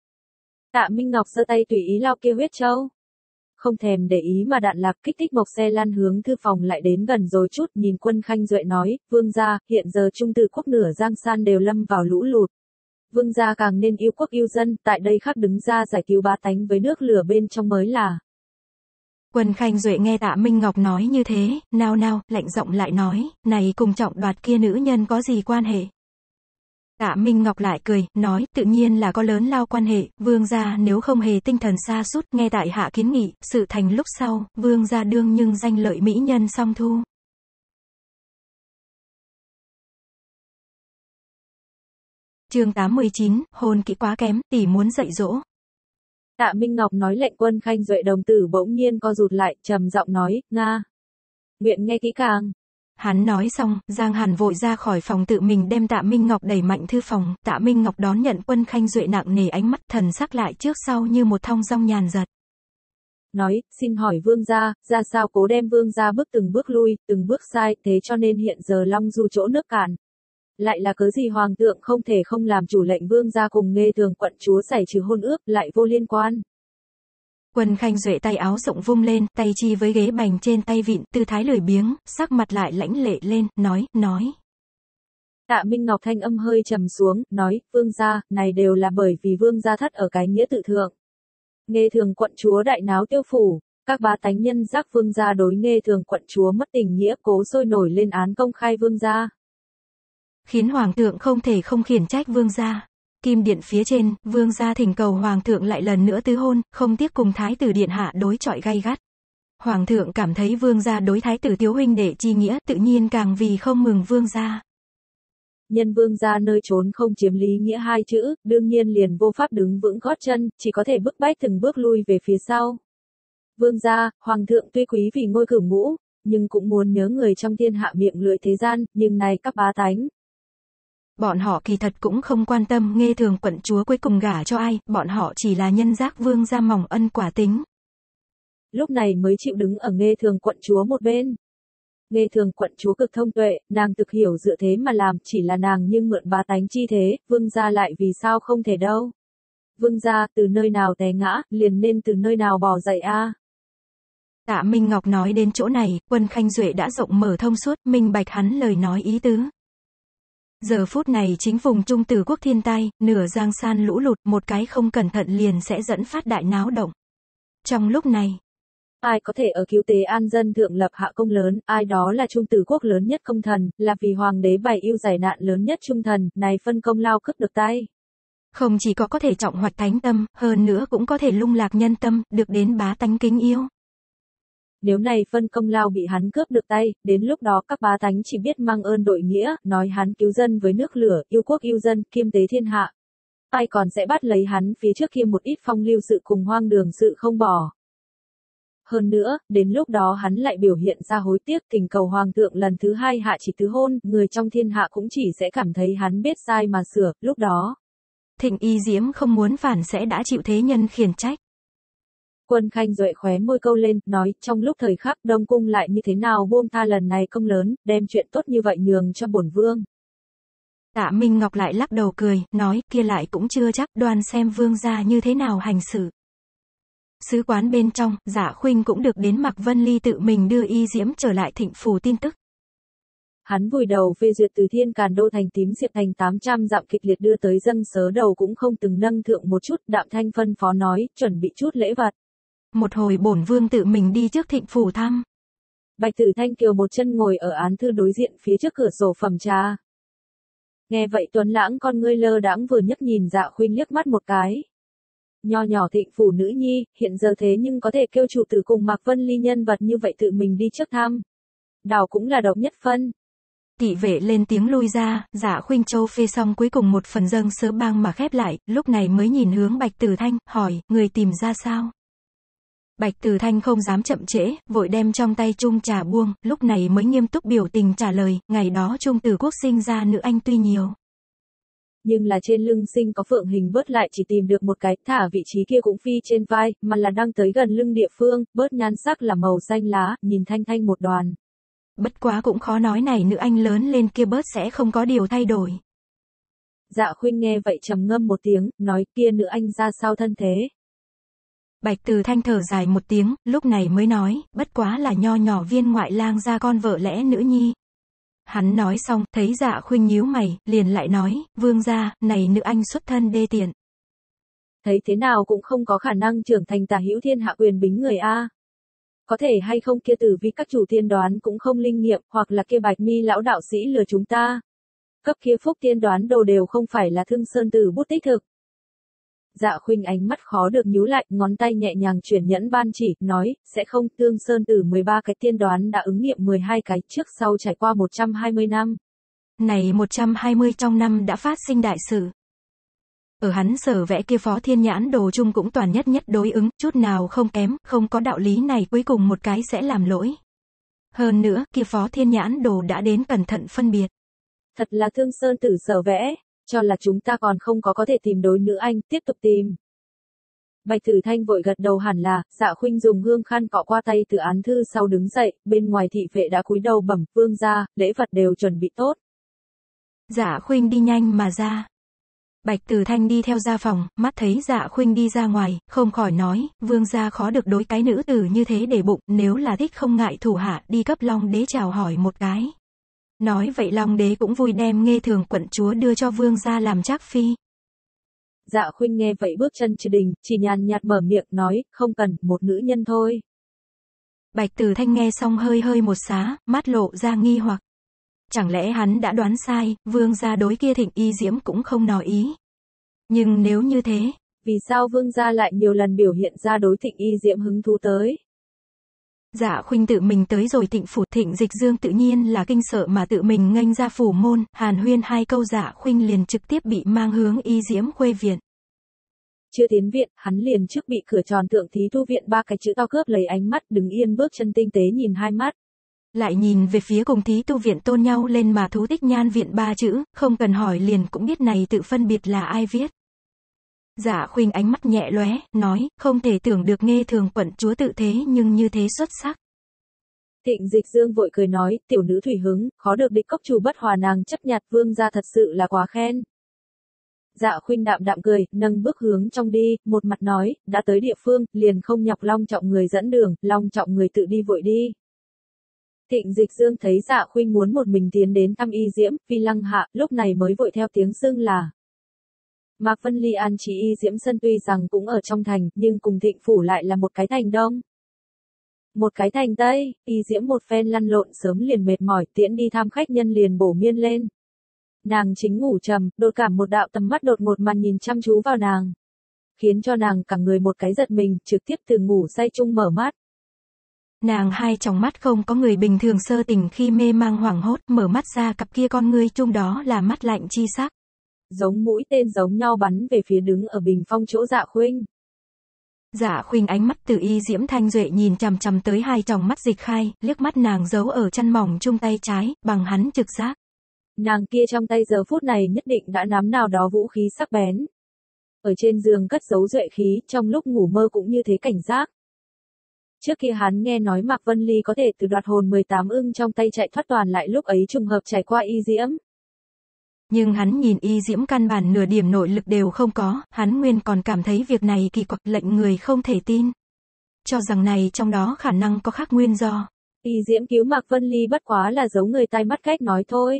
Tạ Minh Ngọc giơ tay tùy ý lau kia huyết châu. Không thèm để ý mà đạn lạc kích thích mộc xe lăn hướng thư phòng lại đến gần rồi chút, nhìn Quân Khanh Duệ nói, vương gia, hiện giờ trung từ quốc nửa Giang San đều lâm vào lũ lụt. Vương gia càng nên yêu quốc yêu dân, tại đây khắc đứng ra giải cứu bá tánh với nước lửa bên trong mới là. Quân Khanh Duệ nghe Tạ Minh Ngọc nói như thế, nao nao, lạnh giọng lại nói, này cùng trọng đoạt kia nữ nhân có gì quan hệ? Tạ Minh Ngọc lại cười, nói, tự nhiên là có lớn lao quan hệ, vương gia nếu không hề tinh thần sa sút, nghe tại hạ kiến nghị, sự thành lúc sau, vương gia đương nhưng danh lợi mỹ nhân song thu. Chương tám mươi chín, hôn kỹ quá kém, tỷ muốn dạy dỗ. Tạ Minh Ngọc nói lệnh Quân Khanh Duệ đồng tử bỗng nhiên co rụt lại, trầm giọng nói, Nga. Nguyện nghe kỹ càng. Hắn nói xong, Giang Hàn vội ra khỏi phòng tự mình đem Tạ Minh Ngọc đẩy mạnh thư phòng, Tạ Minh Ngọc đón nhận Quân Khanh Duệ nặng nề ánh mắt, thần sắc lại trước sau như một thong dong nhàn giật. Nói, xin hỏi vương gia, ra sao cố đem vương gia bước từng bước lui, từng bước sai, thế cho nên hiện giờ Long Du chỗ nước cạn. Lại là cớ gì hoàng thượng không thể không làm chủ lệnh vương gia cùng Nghê Thường quận chúa xảy trừ hôn ước, lại vô liên quan. Quân Khanh Duệ tay áo rộng vung lên, tay chi với ghế bành trên tay vịn, tư thái lười biếng, sắc mặt lại lãnh lệ lên, nói, nói. Tạ Minh Ngọc thanh âm hơi trầm xuống, nói, vương gia, này đều là bởi vì vương gia thất ở cái nghĩa tự thượng. Nghê thường quận chúa đại náo tiêu phủ, các bá tánh nhân giác vương gia đối nghê thường quận chúa mất tình nghĩa cố sôi nổi lên án công khai vương gia. Khiến hoàng thượng không thể không khiển trách vương gia. Kim điện phía trên, vương gia thỉnh cầu hoàng thượng lại lần nữa tứ hôn, không tiếc cùng thái tử điện hạ đối chọi gay gắt. Hoàng thượng cảm thấy vương gia đối thái tử thiếu huynh đệ chi nghĩa, tự nhiên càng vì không mừng vương gia. Nhân vương gia nơi trốn không chiếm lý nghĩa hai chữ, đương nhiên liền vô pháp đứng vững gót chân, chỉ có thể bức bách từng bước lui về phía sau. Vương gia, hoàng thượng tuy quý vì ngôi cửu ngũ, nhưng cũng muốn nhớ người trong thiên hạ miệng lưỡi thế gian, nhưng này các bá tánh. Bọn họ kỳ thật cũng không quan tâm nghê thường quận chúa cuối cùng gả cho ai, bọn họ chỉ là nhân giác vương gia mỏng ân quả tính. Lúc này mới chịu đứng ở nghê thường quận chúa một bên. Nghê thường quận chúa cực thông tuệ, nàng thực hiểu dựa thế mà làm, chỉ là nàng nhưng mượn bá tánh chi thế, vương gia lại vì sao không thể đâu. Vương gia, từ nơi nào té ngã, liền nên từ nơi nào bò dậy a. Tạ Minh Ngọc nói đến chỗ này, Quân Khanh Duệ đã rộng mở thông suốt, minh bạch hắn lời nói ý tứ. Giờ phút này chính vùng Trung Từ quốc thiên tai, nửa giang san lũ lụt, một cái không cẩn thận liền sẽ dẫn phát đại náo động. Trong lúc này, ai có thể ở cứu tế an dân thượng lập hạ công lớn, ai đó là Trung Từ quốc lớn nhất công thần, là vì hoàng đế bày yêu giải nạn lớn nhất trung thần, này phân công lao cướp được tay. Không chỉ có có thể trọng hoạch thánh tâm, hơn nữa cũng có thể lung lạc nhân tâm, được đến bá tánh kính yêu. Nếu này phân công lao bị hắn cướp được tay, đến lúc đó các bá tánh chỉ biết mang ơn đội nghĩa, nói hắn cứu dân với nước lửa, yêu quốc yêu dân, kiêm tế thiên hạ. Ai còn sẽ bắt lấy hắn phía trước kia một ít phong lưu sự cùng hoang đường sự không bỏ. Hơn nữa, đến lúc đó hắn lại biểu hiện ra hối tiếc thỉnh cầu hoàng thượng lần thứ hai hạ chỉ tứ hôn, người trong thiên hạ cũng chỉ sẽ cảm thấy hắn biết sai mà sửa, lúc đó. Thịnh Y Diễm không muốn phản sẽ đã chịu thế nhân khiển trách. Quân Khanh Duệ khóe môi câu lên, nói, trong lúc thời khắc Đông Cung lại như thế nào buông tha lần này công lớn, đem chuyện tốt như vậy nhường cho bổn vương. Tạ Minh Ngọc lại lắc đầu cười, nói, kia lại cũng chưa chắc, đoan xem vương gia như thế nào hành xử. Sứ quán bên trong, Dạ Khuynh cũng được đến Mạc Vân Ly tự mình đưa Y Diễm trở lại Thịnh phủ tin tức. Hắn vùi đầu phê duyệt từ Thiên Càn Đô thành tím Diệp thành tám trăm dặm kịch liệt đưa tới dâng sớ đầu cũng không từng nâng thượng một chút, Đạm Thanh phân phó nói, chuẩn bị chút lễ vật. Một hồi bổn vương tự mình đi trước Thịnh phủ thăm. Bạch Tử Thanh kiều một chân ngồi ở án thư đối diện phía trước cửa sổ phẩm trà. Nghe vậy Tuấn Lãng con ngươi lơ đãng vừa nhấc nhìn Dạ Khuynh liếc mắt một cái. Nho nhỏ Thịnh phủ nữ nhi, hiện giờ thế nhưng có thể kêu chủ tử cùng Mạc Vân Ly nhân vật như vậy tự mình đi trước thăm. Đảo cũng là độc nhất phân. Thị vệ lên tiếng lui ra, Dạ Khuynh Châu phê xong cuối cùng một phần dâng sớ bang mà khép lại, lúc này mới nhìn hướng Bạch Tử Thanh, hỏi, người tìm ra sao? Bạch Tử Thanh không dám chậm trễ, vội đem trong tay chung trà buông, lúc này mới nghiêm túc biểu tình trả lời, ngày đó Trung Từ quốc sinh ra nữ anh tuy nhiều. Nhưng là trên lưng sinh có phượng hình bớt lại chỉ tìm được một cái, thả vị trí kia cũng phi trên vai, mà là đang tới gần lưng địa phương, bớt nhan sắc là màu xanh lá, nhìn thanh thanh một đoàn. Bất quá cũng khó nói này nữ anh lớn lên kia bớt sẽ không có điều thay đổi. Dạ Khuynh nghe vậy trầm ngâm một tiếng, nói kia nữ anh ra sao thân thế. Bạch Từ Thanh thở dài một tiếng, lúc này mới nói, bất quá là nho nhỏ viên ngoại lang gia con vợ lẽ nữ nhi. Hắn nói xong, thấy Dạ Khuynh nhíu mày, liền lại nói, vương gia, này nữ anh xuất thân đê tiện. Thấy thế nào cũng không có khả năng trưởng thành tả hữu thiên hạ quyền bính người a. Có thể hay không kia tử vi các chủ tiên đoán cũng không linh nghiệm, hoặc là kia Bạch Mi lão đạo sĩ lừa chúng ta. Cấp kia phúc tiên đoán đồ đều không phải là Thương Sơn Tử bút tích thực. Dạ Khuynh ánh mắt khó được nhíu lại, ngón tay nhẹ nhàng chuyển nhẫn ban chỉ, nói, sẽ không, Thương Sơn Tử mười ba cái tiên đoán đã ứng nghiệm mười hai cái, trước sau trải qua một trăm hai mươi năm. Này một trăm hai mươi trong năm đã phát sinh đại sự. Ở hắn sở vẽ kia phó thiên nhãn đồ chung cũng toàn nhất nhất đối ứng, chút nào không kém, không có đạo lý này cuối cùng một cái sẽ làm lỗi. Hơn nữa, kia phó thiên nhãn đồ đã đến cẩn thận phân biệt. Thật là Thương Sơn Tử sở vẽ, cho là chúng ta còn không có có thể tìm đối nữ anh, tiếp tục tìm. Bạch Tử Thanh vội gật đầu hẳn là, Dạ Khuynh dùng hương khăn cọ qua tay từ án thư sau đứng dậy, bên ngoài thị vệ đã cúi đầu bẩm, vương gia, lễ vật đều chuẩn bị tốt. Dạ Khuynh đi nhanh mà ra. Bạch Tử Thanh đi theo ra phòng, mắt thấy Dạ Khuynh đi ra ngoài, không khỏi nói, vương gia khó được đối cái nữ tử như thế để bụng, nếu là thích không ngại thủ hạ đi cấp Long đế chào hỏi một cái. Nói vậy Long đế cũng vui đem Nghê Thường quận chúa đưa cho vương gia làm trác phi. Dạ Khuynh nghe vậy bước chân trừ đình, chỉ nhàn nhạt mở miệng nói, không cần, một nữ nhân thôi. Bạch Tử Thanh nghe xong hơi hơi một xá, mắt lộ ra nghi hoặc. Chẳng lẽ hắn đã đoán sai, vương gia đối kia Thịnh Y Diễm cũng không nói ý. Nhưng nếu như thế, vì sao vương gia lại nhiều lần biểu hiện ra đối Thịnh Y Diễm hứng thú tới? Dạ Khuynh tự mình tới rồi Thịnh phủ, Thịnh Dịch Dương tự nhiên là kinh sợ mà tự mình nghênh ra phủ môn, hàn huyên hai câu Dạ Khuynh liền trực tiếp bị mang hướng Y Diễm khuê viện. Chưa tiến viện, hắn liền trước bị cửa tròn thượng thí tu viện ba cái chữ to cướp lấy ánh mắt, đứng yên bước chân tinh tế nhìn hai mắt. Lại nhìn về phía cùng thí tu viện tôn nhau lên mà thú tích nhan viện ba chữ, không cần hỏi liền cũng biết này tự phân biệt là ai viết. Dạ Khuynh ánh mắt nhẹ lóe, nói, không thể tưởng được Nghê Thường quận chúa tự thế nhưng như thế xuất sắc. Thịnh Dịch Dương vội cười nói, tiểu nữ thủy hứng, khó được địch cốc chủ bất hòa nàng chấp nhặt vương gia thật sự là quá khen. Dạ Khuynh đạm đạm cười, nâng bước hướng trong đi, một mặt nói, đã tới địa phương, liền không nhọc Long Trọng người dẫn đường, Long Trọng người tự đi vội đi. Thịnh Dịch Dương thấy Dạ Khuynh muốn một mình tiến đến thăm Y Diễm, phi lăng hạ, lúc này mới vội theo tiếng xưng là. Mạc Vân Ly an trí Y Diễm sân tuy rằng cũng ở trong thành, nhưng cùng Thịnh phủ lại là một cái thành đông. Một cái thành tây, Y Diễm một phen lăn lộn sớm liền mệt mỏi, tiễn đi thăm khách nhân liền bổ miên lên. Nàng chính ngủ trầm, đột cảm một đạo tầm mắt đột ngột mà nhìn chăm chú vào nàng. Khiến cho nàng cả người một cái giật mình, trực tiếp từ ngủ say chung mở mắt. Nàng hai tròng mắt không có người bình thường sơ tỉnh khi mê mang hoảng hốt, mở mắt ra cặp kia con ngươi chung đó là mắt lạnh chi sắc. Giống mũi tên giống nhau bắn về phía đứng ở bình phong chỗ Dạ Khuynh. Dạ Khuynh ánh mắt từ Y Diễm thanh duệ nhìn chằm chằm tới hai tròng mắt dịch khai, liếc mắt nàng giấu ở chân mỏng chung tay trái, bằng hắn trực giác. Nàng kia trong tay giờ phút này nhất định đã nắm nào đó vũ khí sắc bén. Ở trên giường cất giấu duệ khí, trong lúc ngủ mơ cũng như thế cảnh giác. Trước kia hắn nghe nói Mạc Vân Ly có thể từ đoạt hồn mười tám ưng trong tay chạy thoát toàn lại lúc ấy trùng hợp trải qua Y Diễm. Nhưng hắn nhìn Y Diễm căn bản nửa điểm nội lực đều không có, hắn nguyên còn cảm thấy việc này kỳ quặc lệnh người không thể tin. Cho rằng này trong đó khả năng có khác nguyên do. Y Diễm cứu Mạc Vân Ly bất quá là giấu người tai mắt cách nói thôi.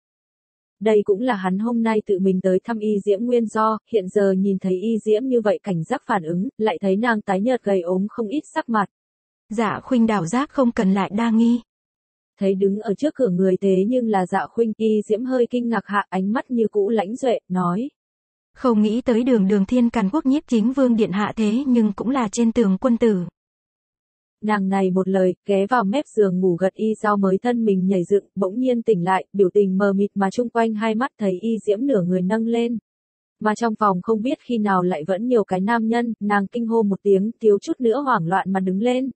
Đây cũng là hắn hôm nay tự mình tới thăm Y Diễm nguyên do, hiện giờ nhìn thấy Y Diễm như vậy cảnh giác phản ứng, lại thấy nàng tái nhợt gầy ốm không ít sắc mặt. Dạ Khuynh đảo giác không cần lại đa nghi. Thấy đứng ở trước cửa người thế nhưng là Dạ Khuynh, Y Diễm hơi kinh ngạc hạ ánh mắt như cũ lãnh duệ, nói. Không nghĩ tới đường đường thiên càn quốc nhiếp chính vương điện hạ thế nhưng cũng là trên tường quân tử. Nàng này một lời, ghé vào mép giường ngủ gật Y Giao mới thân mình nhảy dựng, bỗng nhiên tỉnh lại, biểu tình mờ mịt mà chung quanh hai mắt thấy Y Diễm nửa người nâng lên. Mà trong phòng không biết khi nào lại vẫn nhiều cái nam nhân, nàng kinh hô một tiếng, thiếu chút nữa hoảng loạn mà đứng lên.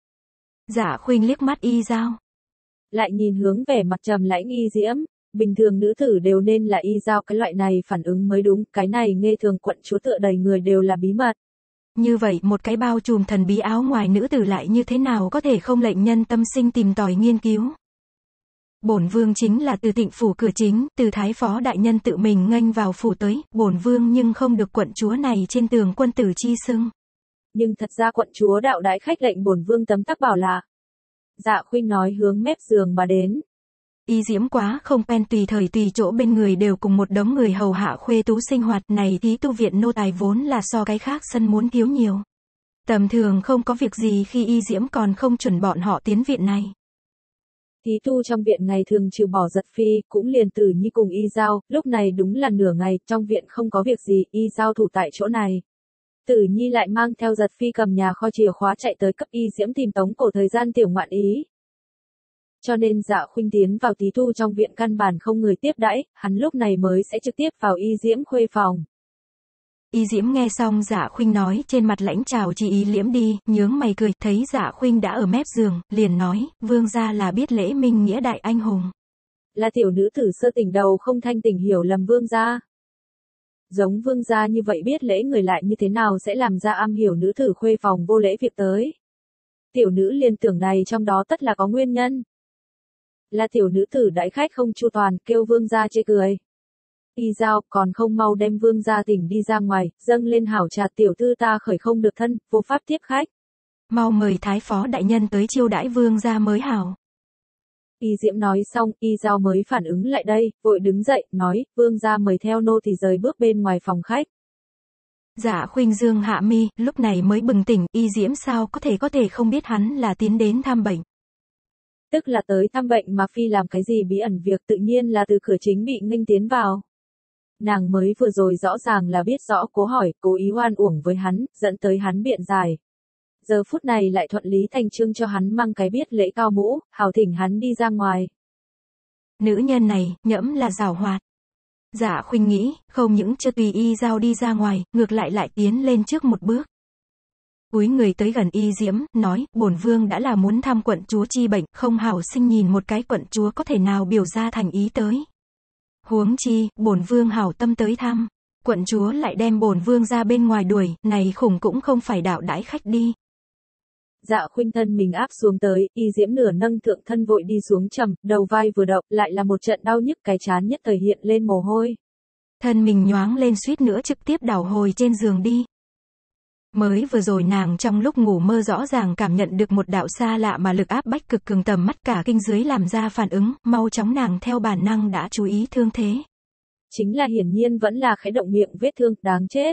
Dạ Khuynh liếc mắt Y Giao. Lại nhìn hướng vẻ mặt trầm lãnh Y Diễm, bình thường nữ tử đều nên là Y Giao cái loại này phản ứng mới đúng, cái này Nghê Thường quận chúa tựa đầy người đều là bí mật. Như vậy một cái bao trùm thần bí áo ngoài nữ tử lại như thế nào có thể không lệnh nhân tâm sinh tìm tòi nghiên cứu. Bổn vương chính là từ Thịnh phủ cửa chính, từ thái phó đại nhân tự mình nghênh vào phủ tới, bổn vương nhưng không được quận chúa này trên tường quân tử chi xưng. Nhưng thật ra quận chúa đạo đãi khách lệnh bổn vương tấm tắc bảo là. Dạ Khuynh nói hướng mép giường mà đến. Y Diễm quá không quen tùy thời tùy chỗ bên người đều cùng một đống người hầu hạ khuê tú sinh hoạt này thí tu viện nô tài vốn là so cái khác sân muốn thiếu nhiều. Tầm thường không có việc gì khi Y Diễm còn không chuẩn bọn họ tiến viện này. Thí tu trong viện ngày thường trừ bỏ Giật Phi, cũng liền Tử Nhi cùng Y Giao, lúc này đúng là nửa ngày, trong viện không có việc gì, Y Giao thủ tại chỗ này. Tử Nhi lại mang theo Giật Phi cầm nhà kho chìa khóa chạy tới cấp Y Diễm tìm tống cổ thời gian tiểu ngoạn ý. Cho nên Dạ Khuynh tiến vào thí tu trong viện căn bản không người tiếp đãi, hắn lúc này mới sẽ trực tiếp vào Y Diễm khuê phòng. Y Diễm nghe xong Dạ Khuynh nói, trên mặt lãnh trào chi ý liễm đi, nhướng mày cười, thấy Dạ Khuynh đã ở mép giường, liền nói, vương gia là biết lễ minh nghĩa đại anh hùng. Là tiểu nữ tử sơ tỉnh đầu không thanh tỉnh hiểu lầm vương gia. Giống vương gia như vậy biết lễ người lại như thế nào sẽ làm ra am hiểu nữ tử khuê phòng vô lễ việc tới. Tiểu nữ liền tưởng này trong đó tất là có nguyên nhân. Là tiểu nữ tử đãi khách không chu toàn, kêu vương gia chê cười. Y Giao còn không mau đem vương gia tỉnh đi ra ngoài, dâng lên hảo trà tiểu thư ta khởi không được thân, vô pháp tiếp khách. Mau mời thái phó đại nhân tới chiêu đãi vương gia mới hảo. Y Diễm nói xong, Y Giao mới phản ứng lại đây, vội đứng dậy, nói, vương gia mời theo nô thì rời bước bên ngoài phòng khách. Dạ Khuynh dương hạ mi, lúc này mới bừng tỉnh, Y Diễm sao có thể có thể không biết hắn là tiến đến thăm bệnh. Tức là tới thăm bệnh mà phi làm cái gì bí ẩn việc tự nhiên là từ cửa chính bị nghênh tiến vào. Nàng mới vừa rồi rõ ràng là biết rõ cố hỏi, cố ý oan uổng với hắn, dẫn tới hắn biện giải. Giờ phút này lại thuận lý thành trương cho hắn mang cái biết lễ cao mũ, hào thỉnh hắn đi ra ngoài. Nữ nhân này, nhẫm là giảo hoạt. Dạ Khuynh nghĩ, không những chưa tùy Y Giao đi ra ngoài, ngược lại lại tiến lên trước một bước. Cúi người tới gần Y Diễm, nói, bổn vương đã là muốn thăm quận chúa chi bệnh, không hảo sinh nhìn một cái quận chúa có thể nào biểu ra thành ý tới. Huống chi, bổn vương hảo tâm tới thăm, quận chúa lại đem bổn vương ra bên ngoài đuổi, này khủng cũng không phải đạo đãi khách đi. Dạ Khuynh thân mình áp xuống tới, Y Diễm nửa nâng thượng thân vội đi xuống trầm, đầu vai vừa động, lại là một trận đau nhức, cái trán nhất thời hiện lên mồ hôi. Thân mình nhoáng lên suýt nữa trực tiếp đảo hồi trên giường đi. Mới vừa rồi nàng trong lúc ngủ mơ rõ ràng cảm nhận được một đạo xa lạ mà lực áp bách cực cường tầm mắt cả kinh dưới làm ra phản ứng, mau chóng nàng theo bản năng đã chú ý thương thế. Chính là hiển nhiên vẫn là khẽ động miệng vết thương, đáng chết.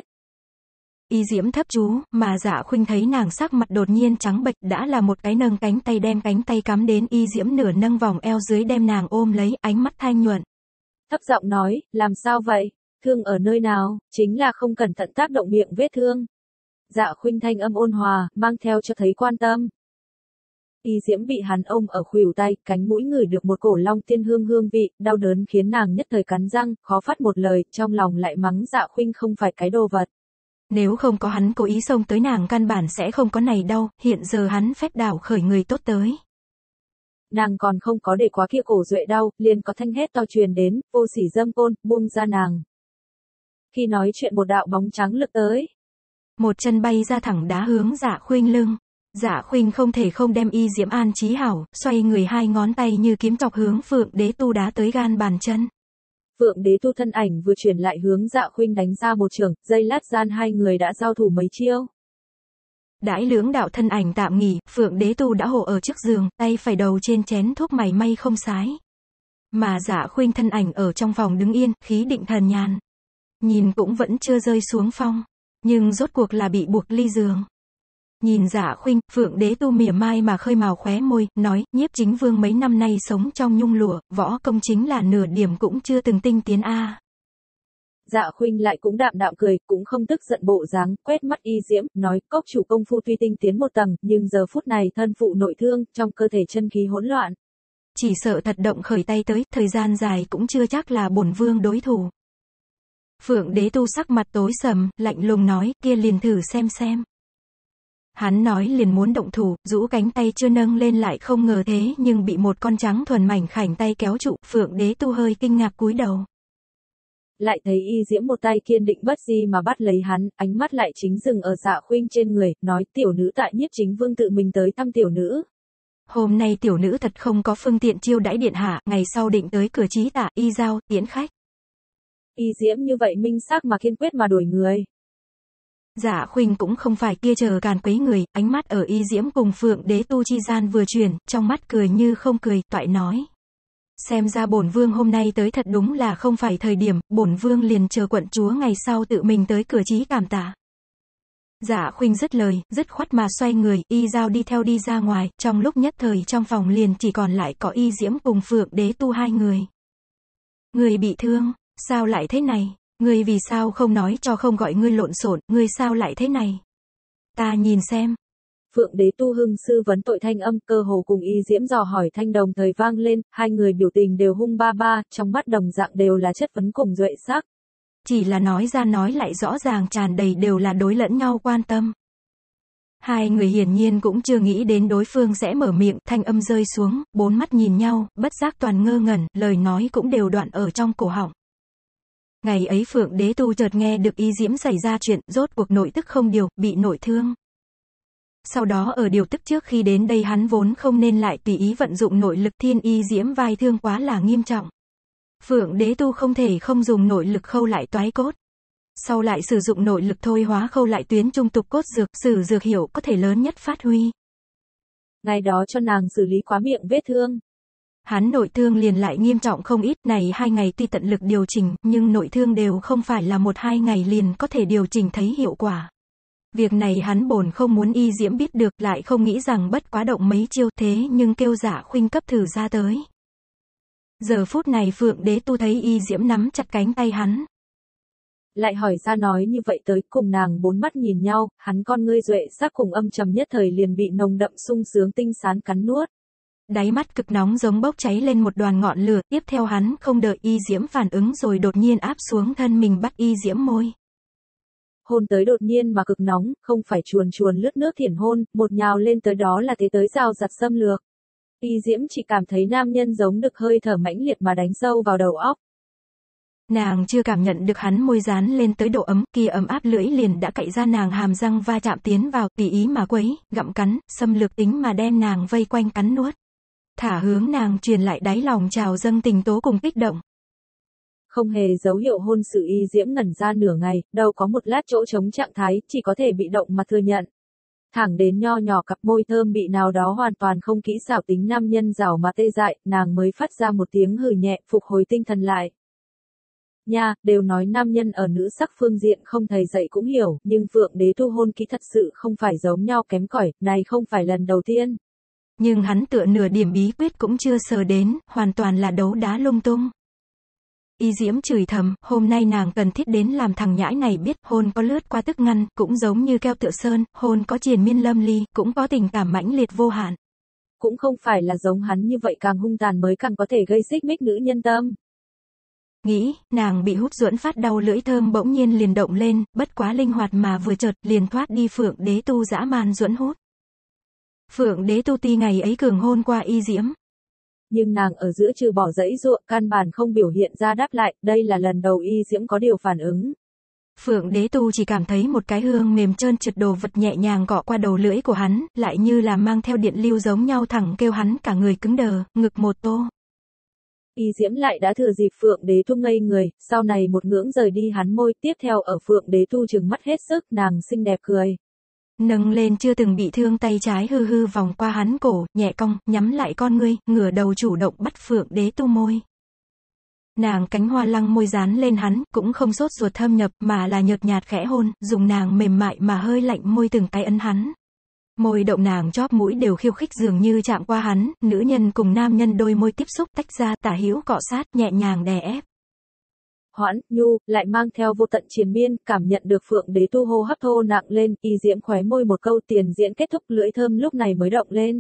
Y Diễm thấp chú, mà Dạ Khuynh thấy nàng sắc mặt đột nhiên trắng bệch đã là một cái nâng cánh tay đem cánh tay cắm đến Y Diễm nửa nâng vòng eo dưới đem nàng ôm lấy, ánh mắt thanh nhuận. Thấp giọng nói, làm sao vậy? Thương ở nơi nào? Chính là không cẩn thận tác động miệng vết thương. Dạ Khuynh thanh âm ôn hòa, mang theo cho thấy quan tâm. Y Diễm bị hắn ôm ở khuỷu tay, cánh mũi ngửi được một cổ long tiên hương hương vị, đau đớn khiến nàng nhất thời cắn răng, khó phát một lời, trong lòng lại mắng Dạ Khuynh không phải cái đồ vật. Nếu không có hắn cố ý xông tới nàng căn bản sẽ không có này đâu, hiện giờ hắn phép đảo khởi người tốt tới. Nàng còn không có để quá kia cổ duệ đau, liền có thanh hét to truyền đến, vô sỉ dâm côn, buông ra nàng. Khi nói chuyện một đạo bóng trắng lướt tới. Một chân bay ra thẳng đá hướng Dạ Khuynh lưng. Dạ Khuynh không thể không đem Y Diễm an trí hảo, xoay người hai ngón tay như kiếm chọc hướng Phượng Đế Tu đá tới gan bàn chân. Phượng Đế Tu thân ảnh vừa chuyển lại hướng Dạ Khuynh đánh ra một trường, giây lát gian hai người đã giao thủ mấy chiêu. Đãi lưỡng đạo thân ảnh tạm nghỉ, Phượng Đế Tu đã hộ ở trước giường, tay phải đầu trên chén thuốc mày may không sái. Mà Dạ Khuynh thân ảnh ở trong phòng đứng yên, khí định thần nhàn. Nhìn cũng vẫn chưa rơi xuống phong, nhưng rốt cuộc là bị buộc ly giường. Nhìn Dạ Khuynh, Phượng Đế Tu mỉa mai mà khơi mào khóe môi, nói, Nhiếp Chính Vương mấy năm nay sống trong nhung lụa, võ công chính là nửa điểm cũng chưa từng tinh tiến a. Dạ Khuynh lại cũng đạm đạm cười, cũng không tức giận bộ dáng, quét mắt Y Diễm, nói, cốc chủ công phu tuy tinh tiến một tầng, nhưng giờ phút này thân phụ nội thương, trong cơ thể chân khí hỗn loạn. Chỉ sợ thật động khởi tay tới, thời gian dài cũng chưa chắc là bổn vương đối thủ. Phượng Đế Tu sắc mặt tối sầm, lạnh lùng nói, kia liền thử xem xem. Hắn nói liền muốn động thủ, rũ cánh tay chưa nâng lên lại không ngờ thế nhưng bị một con trắng thuần mảnh khảnh tay kéo trụ, Phượng Đế Tu hơi kinh ngạc cúi đầu. Lại thấy Y Diễm một tay kiên định bất di mà bắt lấy hắn, ánh mắt lại chính dừng ở Dạ Khuynh trên người, nói, tiểu nữ tại Nhiếp Chính Vương tự mình tới thăm tiểu nữ. Hôm nay tiểu nữ thật không có phương tiện chiêu đãi điện hạ, ngày sau định tới cửa Chí Tạ, Y Giao, tiễn khách. Y Diễm như vậy minh xác mà kiên quyết mà đuổi người. Dạ Khuynh cũng không phải kia chờ càn quấy người, ánh mắt ở Y Diễm cùng Phượng Đế Tu chi gian vừa chuyển, trong mắt cười như không cười, toại nói. Xem ra bổn vương hôm nay tới thật đúng là không phải thời điểm, bổn vương liền chờ quận chúa ngày sau tự mình tới cửa Chí cảm tạ. Dạ Khuynh dứt lời, dứt khoát mà xoay người, Y Giao đi theo đi ra ngoài, trong lúc nhất thời trong phòng liền chỉ còn lại có Y Diễm cùng Phượng Đế Tu hai người. Người bị thương, sao lại thế này? Ngươi vì sao không nói cho không gọi ngươi lộn xộn, ngươi sao lại thế này? Ta nhìn xem. Phượng Đế Tu hưng sư vấn tội thanh âm, cơ hồ cùng Y Diễm dò hỏi thanh đồng thời vang lên, hai người biểu tình đều hung ba ba, trong mắt đồng dạng đều là chất vấn cùng duệ sắc. Chỉ là nói ra nói lại rõ ràng tràn đầy đều là đối lẫn nhau quan tâm. Hai người hiển nhiên cũng chưa nghĩ đến đối phương sẽ mở miệng, thanh âm rơi xuống, bốn mắt nhìn nhau, bất giác toàn ngơ ngẩn, lời nói cũng đều đoạn ở trong cổ họng. Ngày ấy Phượng Đế Tu chợt nghe được Y Diễm xảy ra chuyện, rốt cuộc nội tức không điều, bị nội thương. Sau đó ở điều tức trước khi đến đây hắn vốn không nên lại tùy ý vận dụng nội lực, thiên Y Diễm vai thương quá là nghiêm trọng. Phượng Đế Tu không thể không dùng nội lực khâu lại toái cốt. Sau lại sử dụng nội lực thôi hóa khâu lại tuyến trung tục cốt dược, sử dược hiệu có thể lớn nhất phát huy. Ngày đó cho nàng xử lý quá miệng vết thương. Hắn nội thương liền lại nghiêm trọng không ít, này hai ngày tuy tận lực điều chỉnh, nhưng nội thương đều không phải là một hai ngày liền có thể điều chỉnh thấy hiệu quả. Việc này hắn bổn không muốn Y Diễm biết được, lại không nghĩ rằng bất quá động mấy chiêu, thế nhưng kêu Dạ Khuynh cấp thử ra tới. Giờ phút này Phượng Đế Tu thấy Y Diễm nắm chặt cánh tay hắn. Lại hỏi ra nói như vậy tới, cùng nàng bốn mắt nhìn nhau, hắn con ngươi duệ sắc cùng âm trầm nhất thời liền bị nồng đậm sung sướng tinh sán cắn nuốt. Đáy mắt cực nóng giống bốc cháy lên một đoàn ngọn lửa, tiếp theo hắn không đợi Y Diễm phản ứng rồi đột nhiên áp xuống thân mình bắt Y Diễm môi. Hôn tới đột nhiên mà cực nóng, không phải chuồn chuồn lướt nước thiển hôn, một nhào lên tới đó là thế tới rào giặt xâm lược. Y Diễm chỉ cảm thấy nam nhân giống được hơi thở mãnh liệt mà đánh sâu vào đầu óc. Nàng chưa cảm nhận được hắn môi dán lên tới độ ấm, kia ấm áp lưỡi liền đã cạy ra nàng hàm răng va chạm tiến vào, tùy ý mà quấy, gặm cắn, xâm lược tính mà đem nàng vây quanh cắn nuốt. Thả hướng nàng truyền lại đáy lòng trào dâng tình tố cùng kích động. Không hề dấu hiệu hôn sự Y Diễm ngẩn ra nửa ngày, đâu có một lát chỗ trống trạng thái, chỉ có thể bị động mà thừa nhận. Thẳng đến nho nhỏ cặp môi thơm bị nào đó hoàn toàn không kỹ xảo tính nam nhân rảo mà tê dại, nàng mới phát ra một tiếng hừ nhẹ, phục hồi tinh thần lại. Nha, đều nói nam nhân ở nữ sắc phương diện không thầy dạy cũng hiểu, nhưng Phượng Đế Tu hôn kỹ thật sự không phải giống nhau kém cỏi, này không phải lần đầu tiên. Nhưng hắn tựa nửa điểm bí quyết cũng chưa sờ đến, hoàn toàn là đấu đá lung tung. Y Diễm chửi thầm, hôm nay nàng cần thiết đến làm thằng nhãi này biết, hôn có lướt qua tức ngăn, cũng giống như keo tựa sơn, hôn có triền miên lâm ly, cũng có tình cảm mãnh liệt vô hạn. Cũng không phải là giống hắn như vậy càng hung tàn mới càng có thể gây xích mích nữ nhân tâm. Nghĩ, nàng bị hút duẫn phát đau lưỡi thơm bỗng nhiên liền động lên, bất quá linh hoạt mà vừa chợt liền thoát đi Phượng Đế Tu dã man duẫn hút. Phượng Đế Tu ti ngày ấy cường hôn qua Y Diễm. Nhưng nàng ở giữa trừ bỏ dãy ruộng, căn bản không biểu hiện ra đáp lại, đây là lần đầu Y Diễm có điều phản ứng. Phượng Đế Tu chỉ cảm thấy một cái hương mềm trơn trượt đồ vật nhẹ nhàng cọ qua đầu lưỡi của hắn, lại như là mang theo điện lưu giống nhau thẳng kêu hắn cả người cứng đờ, ngực một tô. Y Diễm lại đã thừa dịp Phượng Đế Tu ngây người, sau này một ngưỡng rời đi hắn môi, tiếp theo ở Phượng Đế Tu trừng mắt hết sức, nàng xinh đẹp cười. Nâng lên chưa từng bị thương tay trái hư hư vòng qua hắn cổ, nhẹ cong, nhắm lại con ngươi, ngửa đầu chủ động bắt Phượng Đế Tu môi. Nàng cánh hoa lăng môi dán lên hắn, cũng không sốt ruột thâm nhập, mà là nhợt nhạt khẽ hôn, dùng nàng mềm mại mà hơi lạnh môi từng cái ấn hắn. Môi động nàng chóp mũi đều khiêu khích dường như chạm qua hắn, nữ nhân cùng nam nhân đôi môi tiếp xúc tách ra, tả hữu cọ sát, nhẹ nhàng đè ép. Hoãn, nhu, lại mang theo vô tận triền miên, cảm nhận được Phượng Đế Tu hô hấp thô nặng lên, Y Diễm khóe môi một câu tiền diễn kết thúc, lưỡi thơm lúc này mới động lên.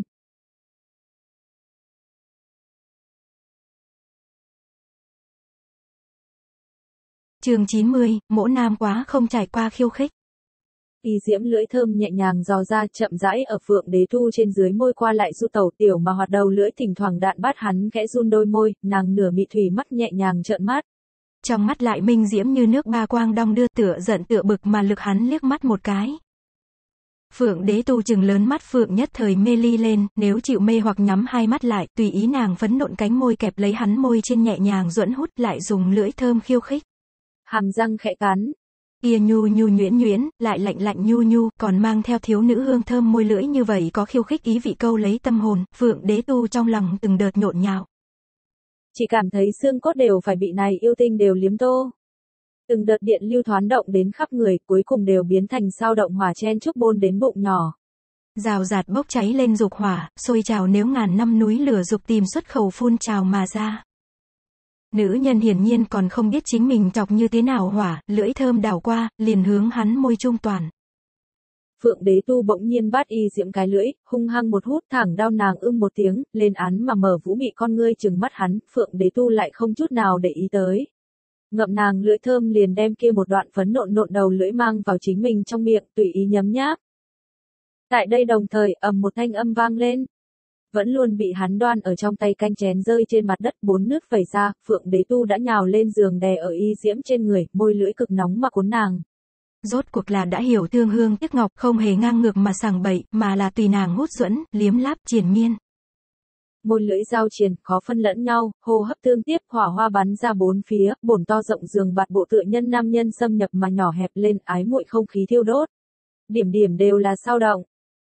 Chương chín mươi, mỗ nam quá không trải qua khiêu khích. Y Diễm lưỡi thơm nhẹ nhàng dò ra, chậm rãi ở Phượng Đế Tu trên dưới môi qua lại du tẩu, tiểu mà hoạt đầu lưỡi thỉnh thoảng đạn bát hắn khẽ run đôi môi, nàng nửa mị thủy mắt nhẹ nhàng trợn mắt. Trong mắt lại minh diễm như nước ba quang đong đưa, tựa giận tựa bực mà lực hắn liếc mắt một cái. Phượng Đế Tu chừng lớn mắt, Phượng nhất thời mê ly lên, nếu chịu mê hoặc nhắm hai mắt lại, tùy ý nàng phấn nộn cánh môi kẹp lấy hắn môi trên nhẹ nhàng duẫn hút, lại dùng lưỡi thơm khiêu khích. Hàm răng khẽ cắn. Kia nhu nhu nhuyễn nhuyễn, lại lạnh lạnh nhu nhu, còn mang theo thiếu nữ hương thơm môi lưỡi như vậy có khiêu khích ý vị câu lấy tâm hồn, Phượng Đế Tu trong lòng từng đợt nhộn nhạo. Chỉ cảm thấy xương cốt đều phải bị này yêu tinh đều liếm tô. Từng đợt điện lưu thoán động đến khắp người, cuối cùng đều biến thành sao động hỏa chen chúc bôn đến bụng nhỏ. Rào rạt bốc cháy lên dục hỏa, sôi trào nếu ngàn năm núi lửa dục tìm xuất khẩu phun trào mà ra. Nữ nhân hiển nhiên còn không biết chính mình chọc như thế nào hỏa, lưỡi thơm đảo qua, liền hướng hắn môi trung toàn. Phượng Đế Tu bỗng nhiên bắt Y Diễm cái lưỡi, hung hăng một hút thẳng đau nàng ưng một tiếng, lên án mà mở vũ mị con ngươi trừng mắt hắn, Phượng Đế Tu lại không chút nào để ý tới. Ngậm nàng lưỡi thơm liền đem kia một đoạn phấn nộn nộn đầu lưỡi mang vào chính mình trong miệng, tùy ý nhấm nháp. Tại đây đồng thời, ầm một thanh âm vang lên. Vẫn luôn bị hắn đoan ở trong tay canh chén rơi trên mặt đất, bốn nước vẩy ra, Phượng Đế Tu đã nhào lên giường đè ở Y Diễm trên người, môi lưỡi cực nóng mà cuốn nàng. Rốt cuộc là đã hiểu thương hương tiếc ngọc, không hề ngang ngược mà sằng bậy, mà là tùy nàng hút duẫn, liếm láp triền miên. Môi lưỡi giao triền, khó phân lẫn nhau, hô hấp tương tiếp, hỏa hoa bắn ra bốn phía, bồn to rộng giường bạt bộ tựa nhân nam nhân xâm nhập mà nhỏ hẹp lên, ái muội không khí thiêu đốt. Điểm điểm đều là sao động.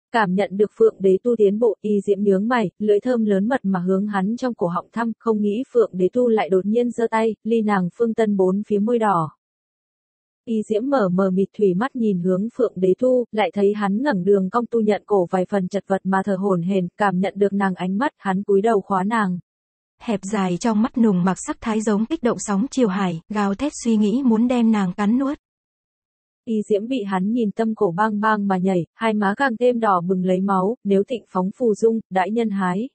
Cảm nhận được Phượng Đế Tu tiến bộ, Y Diễm nhướng mày, lưỡi thơm lớn mật mà hướng hắn trong cổ họng thăm, không nghĩ Phượng Đế Tu lại đột nhiên giơ tay, ly nàng phương tân bốn phía môi đỏ. Y Diễm mở mờ mịt thủy mắt nhìn hướng Phượng Đế Tu, lại thấy hắn ngẩng đường cong tu nhận cổ vài phần chật vật mà thở hổn hển, cảm nhận được nàng ánh mắt, hắn cúi đầu khóa nàng. Hẹp dài trong mắt nùng mặc sắc thái giống kích động sóng chiều hải, gào thét suy nghĩ muốn đem nàng cắn nuốt. Y Diễm bị hắn nhìn tâm cổ bang bang mà nhảy, hai má càng thêm đỏ bừng lấy máu, nếu thịnh phóng phù dung, đãi nhân hái.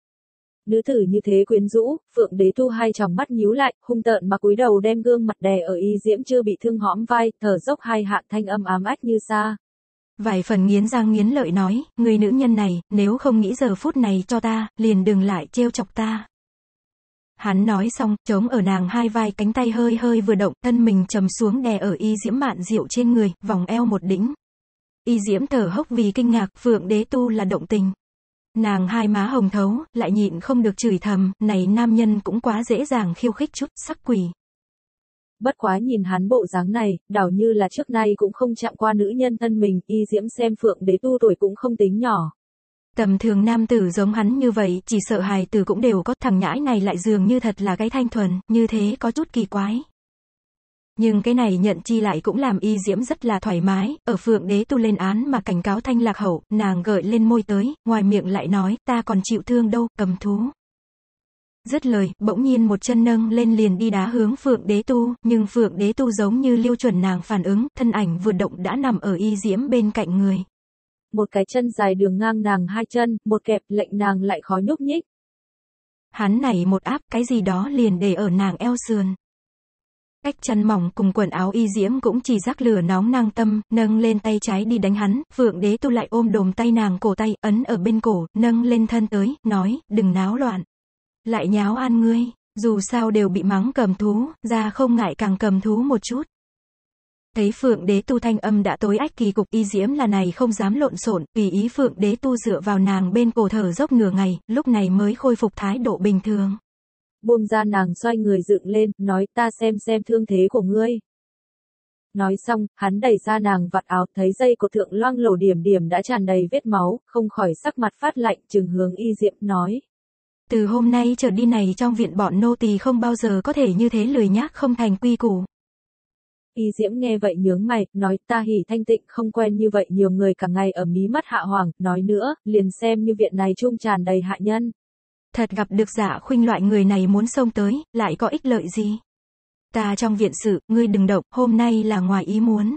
Nữ tử như thế quyến rũ, Phượng Đế Tu hai tròng mắt nhíu lại, hung tợn mà cúi đầu đem gương mặt đè ở Y Diễm chưa bị thương hõm vai, thở dốc hai hạ thanh âm ám ách như xa. Vài phần nghiến răng nghiến lợi nói, người nữ nhân này, nếu không nghĩ giờ phút này cho ta, liền đừng lại trêu chọc ta. Hắn nói xong, chống ở nàng hai vai, cánh tay hơi hơi vừa động, thân mình trầm xuống đè ở Y Diễm mạn diệu trên người, vòng eo một đĩnh. Y Diễm thở hốc vì kinh ngạc, Phượng Đế Tu là động tình. Nàng hai má hồng thấu, lại nhịn không được chửi thầm, này nam nhân cũng quá dễ dàng khiêu khích chút, sắc quỷ. Bất quá nhìn hắn bộ dáng này, đảo như là trước nay cũng không chạm qua nữ nhân thân mình, Y Diễm xem Phượng Đế Tu tuổi cũng không tính nhỏ. Tầm thường nam tử giống hắn như vậy, chỉ sợ hài tử cũng đều có, thằng nhãi này lại dường như thật là cái thanh thuần, như thế có chút kỳ quái. Nhưng cái này nhận chi lại cũng làm Y Diễm rất là thoải mái, ở Phượng Đế Tu lên án mà cảnh cáo thanh lạc hậu, nàng gợi lên môi tới, ngoài miệng lại nói, ta còn chịu thương đâu, cầm thú. Dứt lời, bỗng nhiên một chân nâng lên liền đi đá hướng Phượng Đế Tu, nhưng Phượng Đế Tu giống như liêu chuẩn nàng phản ứng, thân ảnh vừa động đã nằm ở Y Diễm bên cạnh người. Một cái chân dài đường ngang nàng hai chân, một kẹp lệnh nàng lại khó nhúc nhích. Hắn này một áp, cái gì đó liền để ở nàng eo sườn. Cách chân mỏng cùng quần áo Y Diễm cũng chỉ rắc lửa nóng nàng tâm, nâng lên tay trái đi đánh hắn, Phượng Đế Tu lại ôm đồm tay nàng cổ tay, ấn ở bên cổ, nâng lên thân tới, nói, đừng náo loạn. Lại nháo ăn ngươi, dù sao đều bị mắng cầm thú, ra không ngại càng cầm thú một chút. Thấy Phượng Đế Tu thanh âm đã tối ách kỳ cục, Y Diễm là này không dám lộn xộn, tùy ý Phượng Đế Tu dựa vào nàng bên cổ thở dốc nửa ngày, lúc này mới khôi phục thái độ bình thường. Buông ra nàng xoay người dựng lên, nói ta xem xem thương thế của ngươi. Nói xong, hắn đẩy ra nàng vạt áo, thấy dây của thượng loang lổ điểm điểm đã tràn đầy vết máu, không khỏi sắc mặt phát lạnh, trừng hướng Y Diễm, nói. Từ hôm nay trở đi này trong viện bọn nô tỳ không bao giờ có thể như thế lười nhác không thành quy củ. Y Diễm nghe vậy nhướng mày, nói ta hỉ thanh tịnh không quen như vậy nhiều người cả ngày ở mí mắt hạ hoàng, nói nữa, liền xem như viện này chung tràn đầy hạ nhân. Thật gặp được Dạ Khuynh loại người này muốn xông tới, lại có ích lợi gì? Ta trong viện sự, ngươi đừng động, hôm nay là ngoài ý muốn.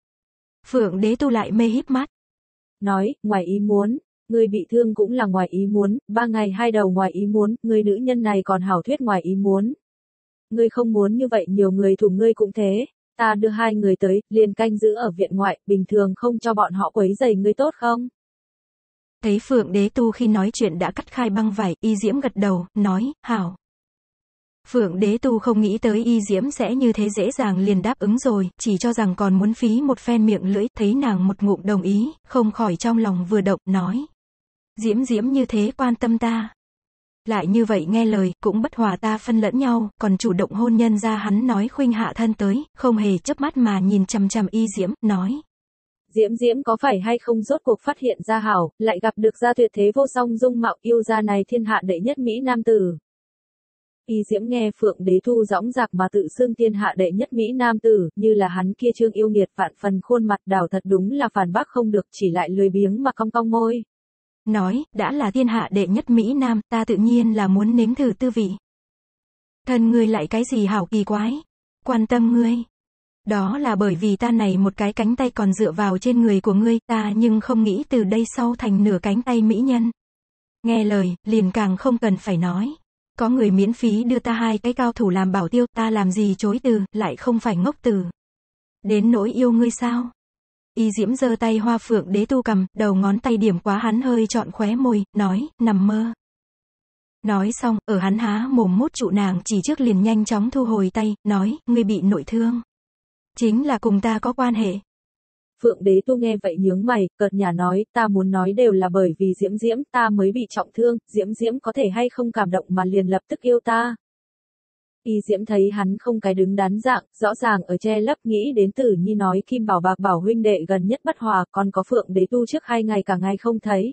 Phượng Đế Tu lại mê híp mắt. Nói, ngoài ý muốn, ngươi bị thương cũng là ngoài ý muốn, ba ngày hai đầu ngoài ý muốn, ngươi nữ nhân này còn hảo thuyết ngoài ý muốn. Ngươi không muốn như vậy nhiều người thủ ngươi cũng thế, ta đưa hai người tới, liền canh giữ ở viện ngoại, bình thường không cho bọn họ quấy rầy ngươi tốt không? Thấy Phượng Đế Tu khi nói chuyện đã cắt khai băng vải, Y Diễm gật đầu, nói, hảo. Phượng Đế Tu không nghĩ tới Y Diễm sẽ như thế dễ dàng liền đáp ứng rồi, chỉ cho rằng còn muốn phí một phen miệng lưỡi, thấy nàng một ngụm đồng ý, không khỏi trong lòng vừa động, nói. Diễm Diễm như thế quan tâm ta. Lại như vậy nghe lời, cũng bất hòa ta phân lẫn nhau, còn chủ động hôn nhân ra hắn nói khuynh hạ thân tới, không hề chớp mắt mà nhìn chằm chằm Y Diễm, nói. Diễm Diễm có phải hay không rốt cuộc phát hiện ra hảo, lại gặp được gia tuyệt thế vô song dung mạo yêu gia này thiên hạ đệ nhất Mỹ Nam tử. Y Diễm nghe Phượng Đế Tu dõng dạc mà tự xưng thiên hạ đệ nhất Mỹ Nam tử, như là hắn kia trương yêu nghiệt vạn phần khuôn mặt đảo thật đúng là phản bác không được, chỉ lại lười biếng mà cong cong môi. Nói, đã là thiên hạ đệ nhất Mỹ Nam, ta tự nhiên là muốn nếm thử tư vị. Thân ngươi lại cái gì hảo kỳ quái? Quan tâm ngươi. Đó là bởi vì ta này một cái cánh tay còn dựa vào trên người của ngươi, ta nhưng không nghĩ từ đây sau thành nửa cánh tay mỹ nhân. Nghe lời, liền càng không cần phải nói. Có người miễn phí đưa ta hai cái cao thủ làm bảo tiêu, ta làm gì chối từ, lại không phải ngốc từ. Đến nỗi yêu ngươi sao? Y Diễm giơ tay hoa Phượng Đế Tu cầm, đầu ngón tay điểm quá hắn hơi trọn khóe môi, nói, nằm mơ. Nói xong, ở hắn há mồm mút trụ nàng chỉ trước liền nhanh chóng thu hồi tay, nói, ngươi bị nội thương. Chính là cùng ta có quan hệ. Phượng Đế Tu nghe vậy nhướng mày, cợt nhả nói, ta muốn nói đều là bởi vì Diễm Diễm ta mới bị trọng thương, Diễm Diễm có thể hay không cảm động mà liền lập tức yêu ta. Y Diễm thấy hắn không cái đứng đắn dạng, rõ ràng ở che lấp, nghĩ đến Tử Nhi nói Kim Bảo Bạc bảo huynh đệ gần nhất bất hòa, còn có Phượng Đế Tu trước hai ngày cả ngày không thấy.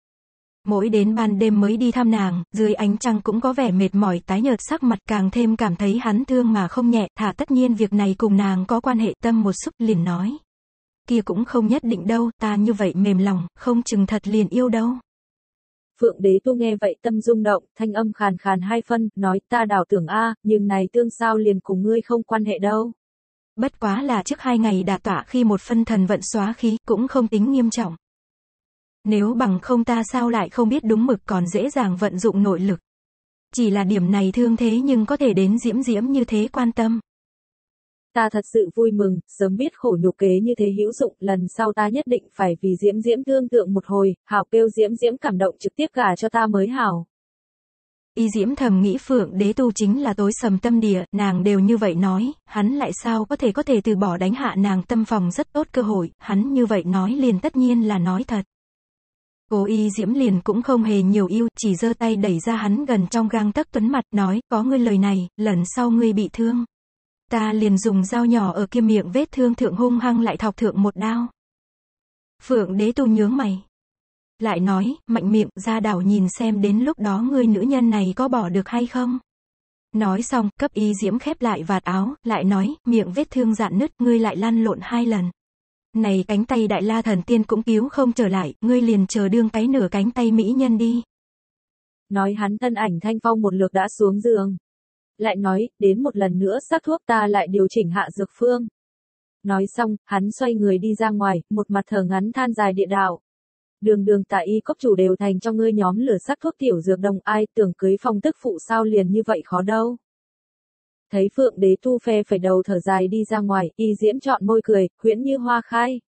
Mỗi đến ban đêm mới đi thăm nàng, dưới ánh trăng cũng có vẻ mệt mỏi tái nhợt sắc mặt, càng thêm cảm thấy hắn thương mà không nhẹ, thả tất nhiên việc này cùng nàng có quan hệ, tâm một xúc liền nói. Kia cũng không nhất định đâu, ta như vậy mềm lòng, không chừng thật liền yêu đâu. Phượng Đế Tu nghe vậy tâm rung động, thanh âm khàn khàn hai phân, nói ta đảo tưởng a, nhưng này tương sao liền cùng ngươi không quan hệ đâu. Bất quá là trước hai ngày đả tọa khi một phân thần vận xóa khí, cũng không tính nghiêm trọng. Nếu bằng không ta sao lại không biết đúng mực còn dễ dàng vận dụng nội lực. Chỉ là điểm này thương thế nhưng có thể đến Diễm Diễm như thế quan tâm. Ta thật sự vui mừng, sớm biết khổ nhục kế như thế hữu dụng, lần sau ta nhất định phải vì Diễm Diễm thương tượng một hồi, hảo kêu Diễm Diễm cảm động trực tiếp gả cho ta mới hảo. Y Diễm thầm nghĩ Phượng Đế Tu chính là tối sầm tâm địa, nàng đều như vậy nói, hắn lại sao có thể có thể từ bỏ đánh hạ nàng tâm phòng rất tốt cơ hội, hắn như vậy nói liền tất nhiên là nói thật. Cô Y Diễm liền cũng không hề nhiều yêu, chỉ giơ tay đẩy ra hắn gần trong gang tấc tuấn mặt, nói, có ngươi lời này, lần sau ngươi bị thương. Ta liền dùng dao nhỏ ở kia miệng vết thương thượng hung hăng lại thọc thượng một đao. Phượng Đế Tu nhướng mày. Lại nói, mạnh miệng ra đảo nhìn xem đến lúc đó ngươi nữ nhân này có bỏ được hay không. Nói xong, cấp Y Diễm khép lại vạt áo, lại nói, miệng vết thương rạn nứt, ngươi lại lăn lộn hai lần. Này cánh tay đại la thần tiên cũng cứu không trở lại, ngươi liền chờ đương cái nửa cánh tay mỹ nhân đi. Nói hắn thân ảnh thanh phong một lượt đã xuống giường. Lại nói, đến một lần nữa sắc thuốc ta lại điều chỉnh hạ dược phương. Nói xong, hắn xoay người đi ra ngoài, một mặt thở ngắn than dài địa đạo. Đường đường tại y cốc chủ đều thành cho ngươi nhóm lửa sắc thuốc tiểu dược đồng, ai tưởng cưới phong tức phụ sao liền như vậy khó đâu. Thấy Phượng Đế Tu phe phẩy đầu thở dài đi ra ngoài, Y Diễm trọn môi cười, huyễn như hoa khai.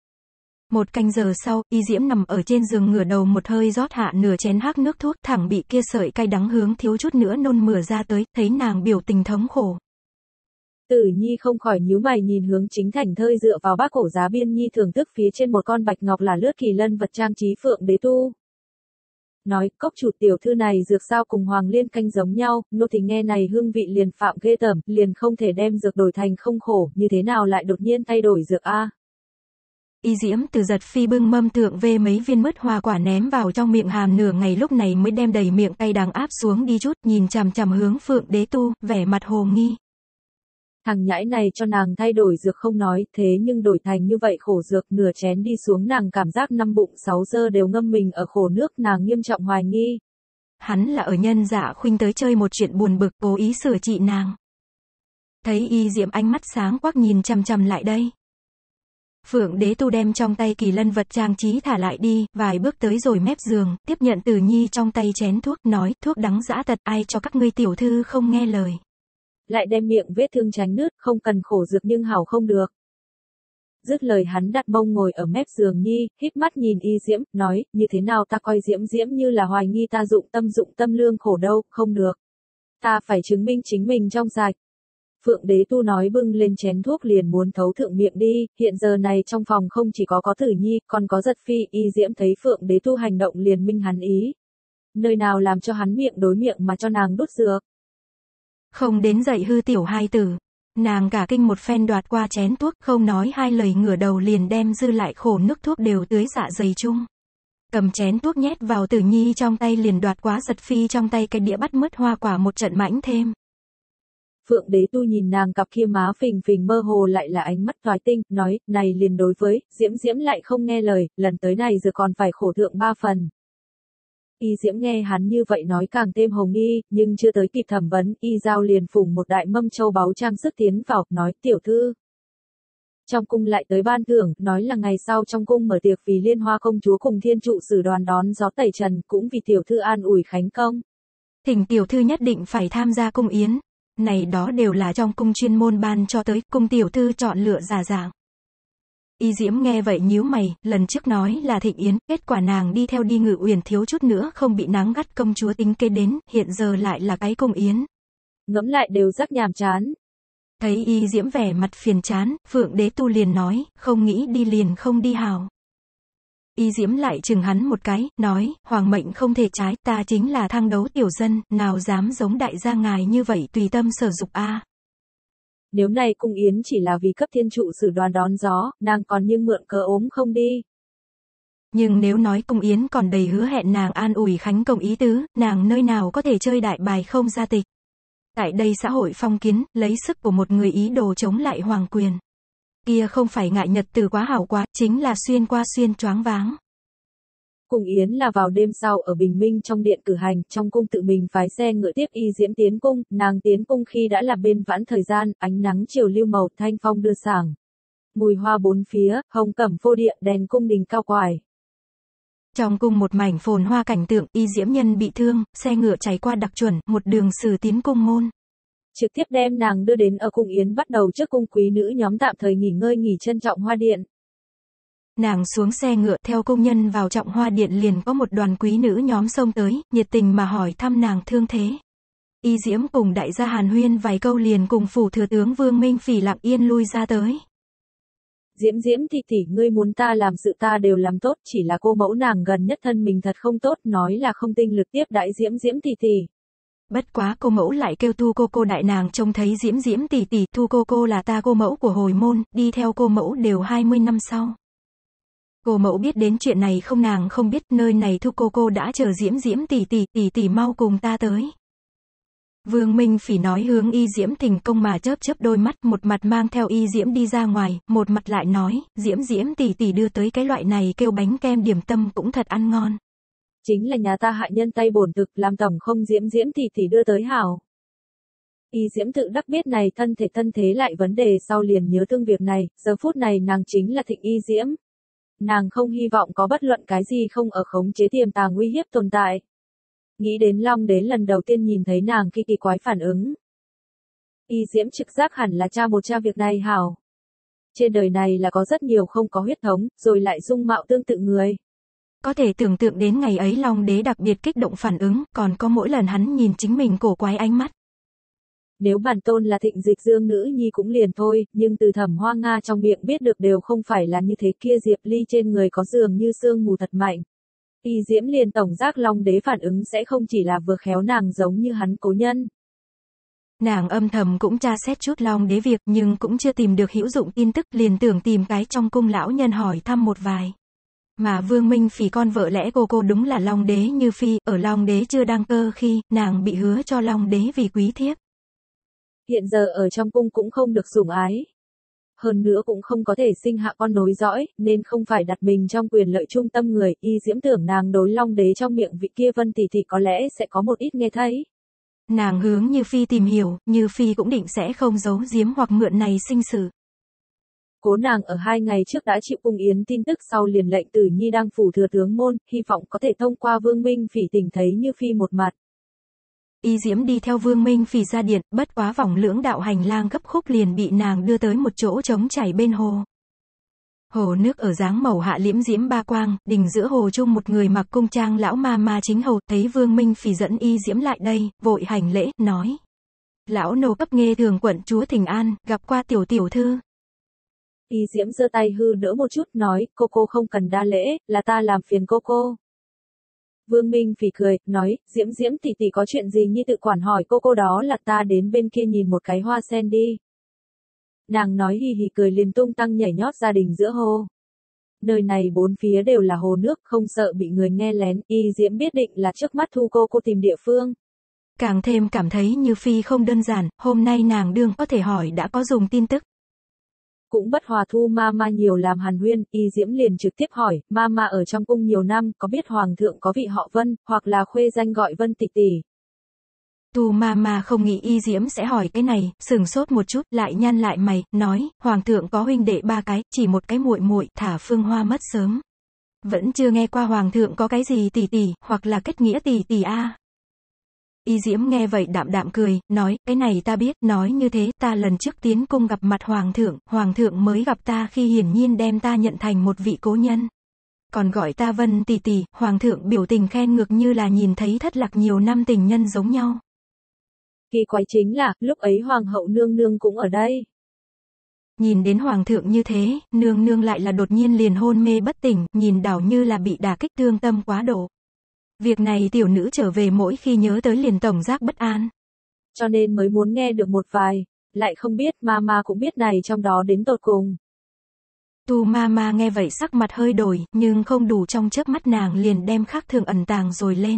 Một canh giờ sau, Y Diễm nằm ở trên giường ngửa đầu một hơi rót hạ nửa chén hắc nước thuốc, thẳng bị kia sợi cay đắng hướng thiếu chút nữa nôn mửa ra tới, thấy nàng biểu tình thống khổ. Tử Nhi không khỏi nhíu mày nhìn hướng Chính Thành Thơi dựa vào bác cổ giá biên nhi thưởng thức phía trên một con bạch ngọc là lướt kỳ lân vật trang trí Phượng Đế Tu. Nói, cốc chủ tiểu thư này dược sao cùng hoàng liên canh giống nhau, nô thì nghe này hương vị liền phạm ghê tởm, liền không thể đem dược đổi thành không khổ, như thế nào lại đột nhiên thay đổi dược a? Y Diễm từ giật phi bưng mâm thượng về mấy viên mứt hoa quả ném vào trong miệng hàm nửa ngày lúc này mới đem đầy miệng cay đắng áp xuống đi chút, nhìn chằm chằm hướng Phượng Đế Tu, vẻ mặt hồ nghi. Thằng nhãi này cho nàng thay đổi dược không nói, thế nhưng đổi thành như vậy khổ dược, nửa chén đi xuống nàng cảm giác năm bụng sáu giờ đều ngâm mình ở khổ nước, nàng nghiêm trọng hoài nghi. Hắn là ở nhân dạ khuynh tới chơi một chuyện buồn bực, cố ý sửa trị nàng. Thấy Y Diễm ánh mắt sáng quắc nhìn chằm chằm lại đây. Phượng Đế Tu đem trong tay kỳ lân vật trang trí thả lại đi, vài bước tới rồi mép giường, tiếp nhận Tử Nhi trong tay chén thuốc, nói, thuốc đắng dã tật, ai cho các ngươi tiểu thư không nghe lời. Lại đem miệng vết thương tránh nứt, không cần khổ dược nhưng hảo không được. Dứt lời hắn đặt mông ngồi ở mép giường nhi, híp mắt nhìn Y Diễm, nói, như thế nào ta coi Diễm Diễm như là hoài nghi ta dụng tâm dụng tâm lương khổ đâu, không được. Ta phải chứng minh chính mình trong sạch. Phượng Đế Tu nói bưng lên chén thuốc liền muốn thấu thượng miệng đi, hiện giờ này trong phòng không chỉ có có Tử Nhi, còn có Giật Phi, Y Diễm thấy Phượng Đế Tu hành động liền minh hắn ý. Nơi nào làm cho hắn miệng đối miệng mà cho nàng đút dược. Không đến dậy hư tiểu hai tử. Nàng cả kinh một phen đoạt qua chén thuốc, không nói hai lời ngửa đầu liền đem dư lại khổ nước thuốc đều tưới dạ dày chung. Cầm chén thuốc nhét vào Tử Nhi trong tay liền đoạt quá Giật Phi trong tay cái đĩa bắt mứt hoa quả một trận mãnh thêm. Phượng Đế Tu nhìn nàng cặp kia má phình phình mơ hồ lại là ánh mắt thoái tinh, nói, này liền đối với, Diễm Diễm lại không nghe lời, lần tới này giờ còn phải khổ thượng ba phần. Y Diễm nghe hắn như vậy nói càng thêm hồng nghi, nhưng chưa tới kịp thẩm vấn, Y Giao liền phủng một đại mâm châu báu trang sức tiến vào, nói, tiểu thư. Trong cung lại tới ban thưởng, nói là ngày sau trong cung mở tiệc vì Liên Hoa công chúa cùng thiên trụ sử đoàn đón gió tẩy trần, cũng vì tiểu thư an ủi khánh công. Thỉnh tiểu thư nhất định phải tham gia cung yến. Này đó đều là trong cung chuyên môn ban cho tới, cung tiểu thư chọn lựa giả dạng. Y Diễm nghe vậy nhíu mày, lần trước nói là thịnh yến, kết quả nàng đi theo đi Ngự Uyển thiếu chút nữa không bị nắng gắt công chúa tính kế đến, hiện giờ lại là cái cung yến. Ngẫm lại đều rất nhàm chán. Thấy Y Diễm vẻ mặt phiền chán, Phượng Đế Tu liền nói, không nghĩ đi liền không đi hào. Y Diễm lại chừng hắn một cái, nói, hoàng mệnh không thể trái, ta chính là thang đấu tiểu dân, nào dám giống đại gia ngài như vậy tùy tâm sở dục a. Nếu này cung yến chỉ là vì cấp thiên trụ sử đoàn đón gió, nàng còn nhưng mượn cớ ốm không đi. Nhưng nếu nói cung yến còn đầy hứa hẹn nàng an ủi khánh công ý tứ, nàng nơi nào có thể chơi đại bài không ra tịch. Tại đây xã hội phong kiến, lấy sức của một người ý đồ chống lại hoàng quyền. Kia không phải ngại nhật từ quá hảo quá, chính là xuyên qua xuyên choáng váng. Cung yến là vào đêm sau ở Bình Minh trong điện cử hành, trong cung tự mình phái xe ngựa tiếp Y Diễm tiến cung, nàng tiến cung khi đã là bên vãn thời gian, ánh nắng chiều lưu màu, thanh phong đưa sảng. Mùi hoa bốn phía, hồng cẩm phô địa, đèn cung đình cao quài. Trong cung một mảnh phồn hoa cảnh tượng, Y Diễm nhân bị thương, xe ngựa cháy qua đặc chuẩn, một đường xử tiến cung môn. Trực tiếp đem nàng đưa đến ở cung yến bắt đầu trước cung quý nữ nhóm tạm thời nghỉ ngơi nghỉ chân trọng hoa điện. Nàng xuống xe ngựa theo công nhân vào trọng hoa điện liền có một đoàn quý nữ nhóm xông tới, nhiệt tình mà hỏi thăm nàng thương thế. Y Diễm cùng đại gia hàn huyên vài câu liền cùng phủ thừa tướng Vương Minh Phỉ lặng yên lui ra tới. Diễm Diễm tỷ tỷ, ngươi muốn ta làm sự ta đều làm tốt, chỉ là cô mẫu nàng gần nhất thân mình thật không tốt, nói là không tinh lực tiếp đãi Diễm Diễm tỷ tỷ. Bất quá cô mẫu lại kêu Thu cô cô đại nàng trông thấy Diễm Diễm tỷ tỷ, Thu cô cô là ta cô mẫu của hồi môn, đi theo cô mẫu đều hai mươi năm sau. Cô mẫu biết đến chuyện này không, nàng không biết, nơi này Thu cô cô đã chờ Diễm Diễm tỷ tỷ, tỷ tỷ mau cùng ta tới. Vương Minh Phỉ nói hướng Y Diễm Thành công mà chớp chớp đôi mắt, một mặt mang theo Y Diễm đi ra ngoài, một mặt lại nói, Diễm Diễm tỷ tỷ đưa tới cái loại này kêu bánh kem điểm tâm cũng thật ăn ngon. Chính là nhà ta hạ nhân tay bổn thực, làm tổng không Diễm Diễm tỷ tỷ đưa tới hảo. Y Diễm tự đắc biết này thân thể thân thế lại vấn đề sau liền nhớ thương việc này, giờ phút này nàng chính là Thịnh Y Diễm. Nàng không hy vọng có bất luận cái gì không ở khống chế tiềm tàng uy hiếp tồn tại. Nghĩ đến Long Đế lần đầu tiên nhìn thấy nàng khi kỳ quái phản ứng. Y Diễm trực giác hẳn là cha một cha việc này hảo. Trên đời này là có rất nhiều không có huyết thống, rồi lại dung mạo tương tự người. Có thể tưởng tượng đến ngày ấy Long Đế đặc biệt kích động phản ứng, còn có mỗi lần hắn nhìn chính mình cổ quái ánh mắt. Nếu bản tôn là Thịnh Dịch Dương nữ nhi cũng liền thôi, nhưng từ Thẩm Hoa Nga trong miệng biết được đều không phải là như thế, kia Diệp Ly trên người có dường như sương mù thật mạnh. Y Diễm liền tổng giác Long Đế phản ứng sẽ không chỉ là vừa khéo nàng giống như hắn cố nhân. Nàng âm thầm cũng tra xét chút Long Đế việc nhưng cũng chưa tìm được hữu dụng tin tức, liền tưởng tìm cái trong cung lão nhân hỏi thăm một vài. Mà Vương Minh Phỉ con vợ lẽ cô cô đúng là Long Đế Như Phi, ở Long Đế chưa đăng cơ khi, nàng bị hứa cho Long Đế vì quý thiếp. Hiện giờ ở trong cung cũng không được sủng ái. Hơn nữa cũng không có thể sinh hạ con nối dõi, nên không phải đặt mình trong quyền lợi trung tâm người, Y Diễm tưởng nàng đối Long Đế trong miệng vị kia Vân tỷ tỷ có lẽ sẽ có một ít nghe thấy. Nàng hướng Như Phi tìm hiểu, Như Phi cũng định sẽ không giấu giếm hoặc mượn này sinh sự. Cố nàng ở hai ngày trước đã chịu cung yến tin tức sau liền lệnh Tử Nhi đang phủ thừa tướng môn, hy vọng có thể thông qua Vương Minh Phỉ tình thấy Như Phi một mặt. Y Diễm đi theo Vương Minh Phỉ ra điện, bất quá vòng lưỡng đạo hành lang gấp khúc liền bị nàng đưa tới một chỗ trống chảy bên hồ. Hồ nước ở dáng màu hạ liễm diễm ba quang, đình giữa hồ chung một người mặc cung trang lão ma ma chính hầu, thấy Vương Minh Phỉ dẫn Y Diễm lại đây, vội hành lễ, nói. Lão nô cấp nghe thường quận chúa thỉnh an, gặp qua tiểu tiểu thư. Y Diễm giơ tay hư đỡ một chút, nói, cô cô không cần đa lễ, là ta làm phiền cô cô. Vương Minh Phỉ cười, nói, Diễm Diễm tỷ tỷ có chuyện gì nhi tự quản hỏi cô cô, đó là ta đến bên kia nhìn một cái hoa sen đi. Nàng nói hì hì cười liền tung tăng nhảy nhót gia đình giữa hồ. Nơi này bốn phía đều là hồ nước, không sợ bị người nghe lén, Y Diễm biết định là trước mắt Thu cô cô tìm địa phương. Càng thêm cảm thấy Như Phi không đơn giản, hôm nay nàng đương có thể hỏi đã có dùng tin tức. Cũng bất hòa Thu ma ma nhiều làm hàn huyên, Y Diễm liền trực tiếp hỏi, ma ma ở trong cung nhiều năm, có biết hoàng thượng có vị họ Vân, hoặc là khuê danh gọi Vân tỷ tỷ. Thu ma ma không nghĩ Y Diễm sẽ hỏi cái này, sừng sốt một chút, lại nhăn lại mày, nói, hoàng thượng có huynh đệ ba cái, chỉ một cái muội muội, thả Phương Hoa mất sớm. Vẫn chưa nghe qua hoàng thượng có cái gì tỷ tỷ, hoặc là kết nghĩa tỷ tỷ a. Y Diễm nghe vậy đạm đạm cười, nói, cái này ta biết, nói như thế, ta lần trước tiến cung gặp mặt hoàng thượng, hoàng thượng mới gặp ta khi hiển nhiên đem ta nhận thành một vị cố nhân. Còn gọi ta Vân tỷ tỷ, hoàng thượng biểu tình khen ngược như là nhìn thấy thất lạc nhiều năm tình nhân giống nhau. Kỳ quái chính là, lúc ấy hoàng hậu nương nương cũng ở đây. Nhìn đến hoàng thượng như thế, nương nương lại là đột nhiên liền hôn mê bất tỉnh, nhìn đảo như là bị đả kích thương tâm quá độ. Việc này tiểu nữ trở về mỗi khi nhớ tới liền tổng giác bất an. Cho nên mới muốn nghe được một vài, lại không biết mama cũng biết này trong đó đến tột cùng. Tu mama nghe vậy sắc mặt hơi đổi, nhưng không đủ trong chớp mắt nàng liền đem khác thường ẩn tàng rồi lên.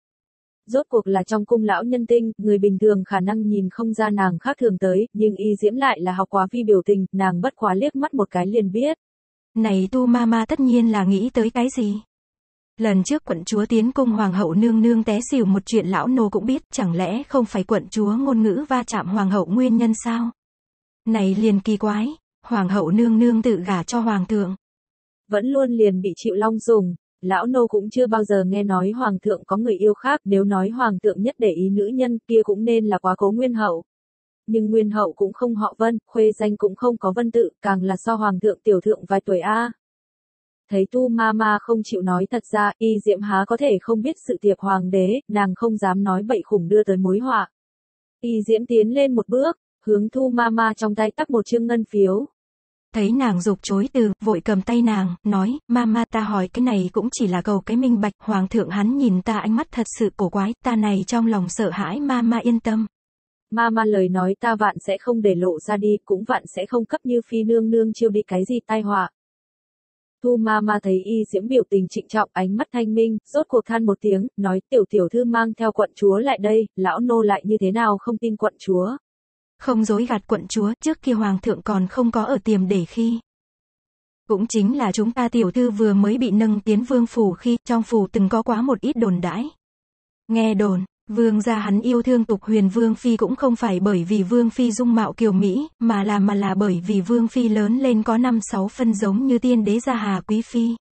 Rốt cuộc là trong cung lão nhân tinh, người bình thường khả năng nhìn không ra nàng khác thường tới, nhưng y diễm lại là học quá vi biểu tình, nàng bất quá liếc mắt một cái liền biết. Này tu mama tất nhiên là nghĩ tới cái gì? Lần trước quận chúa tiến cung hoàng hậu nương nương té xỉu một chuyện lão nô cũng biết, chẳng lẽ không phải quận chúa ngôn ngữ va chạm hoàng hậu nguyên nhân sao? Này liền kỳ quái, hoàng hậu nương nương tự gả cho hoàng thượng. Vẫn luôn liền bị chịu long dùng, lão nô cũng chưa bao giờ nghe nói hoàng thượng có người yêu khác, nếu nói hoàng thượng nhất để ý nữ nhân kia cũng nên là quá cố nguyên hậu. Nhưng nguyên hậu cũng không họ Vân, khuê danh cũng không có Vân tự, càng là so hoàng thượng tiểu thượng vài tuổi a. Thấy tu mama không chịu nói thật ra, y diễm há có thể không biết sự tiệp hoàng đế, nàng không dám nói bậy khủng đưa tới mối họa. Y diễm tiến lên một bước, hướng tu mama trong tay tắc một chương ngân phiếu. Thấy nàng dục chối từ, vội cầm tay nàng, nói, mama ta hỏi cái này cũng chỉ là cầu cái minh bạch, hoàng thượng hắn nhìn ta ánh mắt thật sự cổ quái, ta này trong lòng sợ hãi mama yên tâm. Mama lời nói ta vạn sẽ không để lộ ra đi, cũng vạn sẽ không cấp như phi nương nương chiêu đi cái gì tai họa. Tu mama thấy y diễm biểu tình trịnh trọng, ánh mắt thanh minh, rốt cuộc than một tiếng, nói tiểu tiểu thư mang theo quận chúa lại đây, lão nô lại như thế nào không tin quận chúa. Không dối gạt quận chúa, trước kia hoàng thượng còn không có ở tiềm để khi. Cũng chính là chúng ta tiểu thư vừa mới bị nâng tiến vương phủ khi, trong phủ từng có quá một ít đồn đãi. Nghe đồn, vương gia hắn yêu thương tục huyền vương phi cũng không phải bởi vì vương phi dung mạo kiều mỹ, mà là mà là bởi vì vương phi lớn lên có năm sáu phân giống như tiên đế gia Hà quý phi.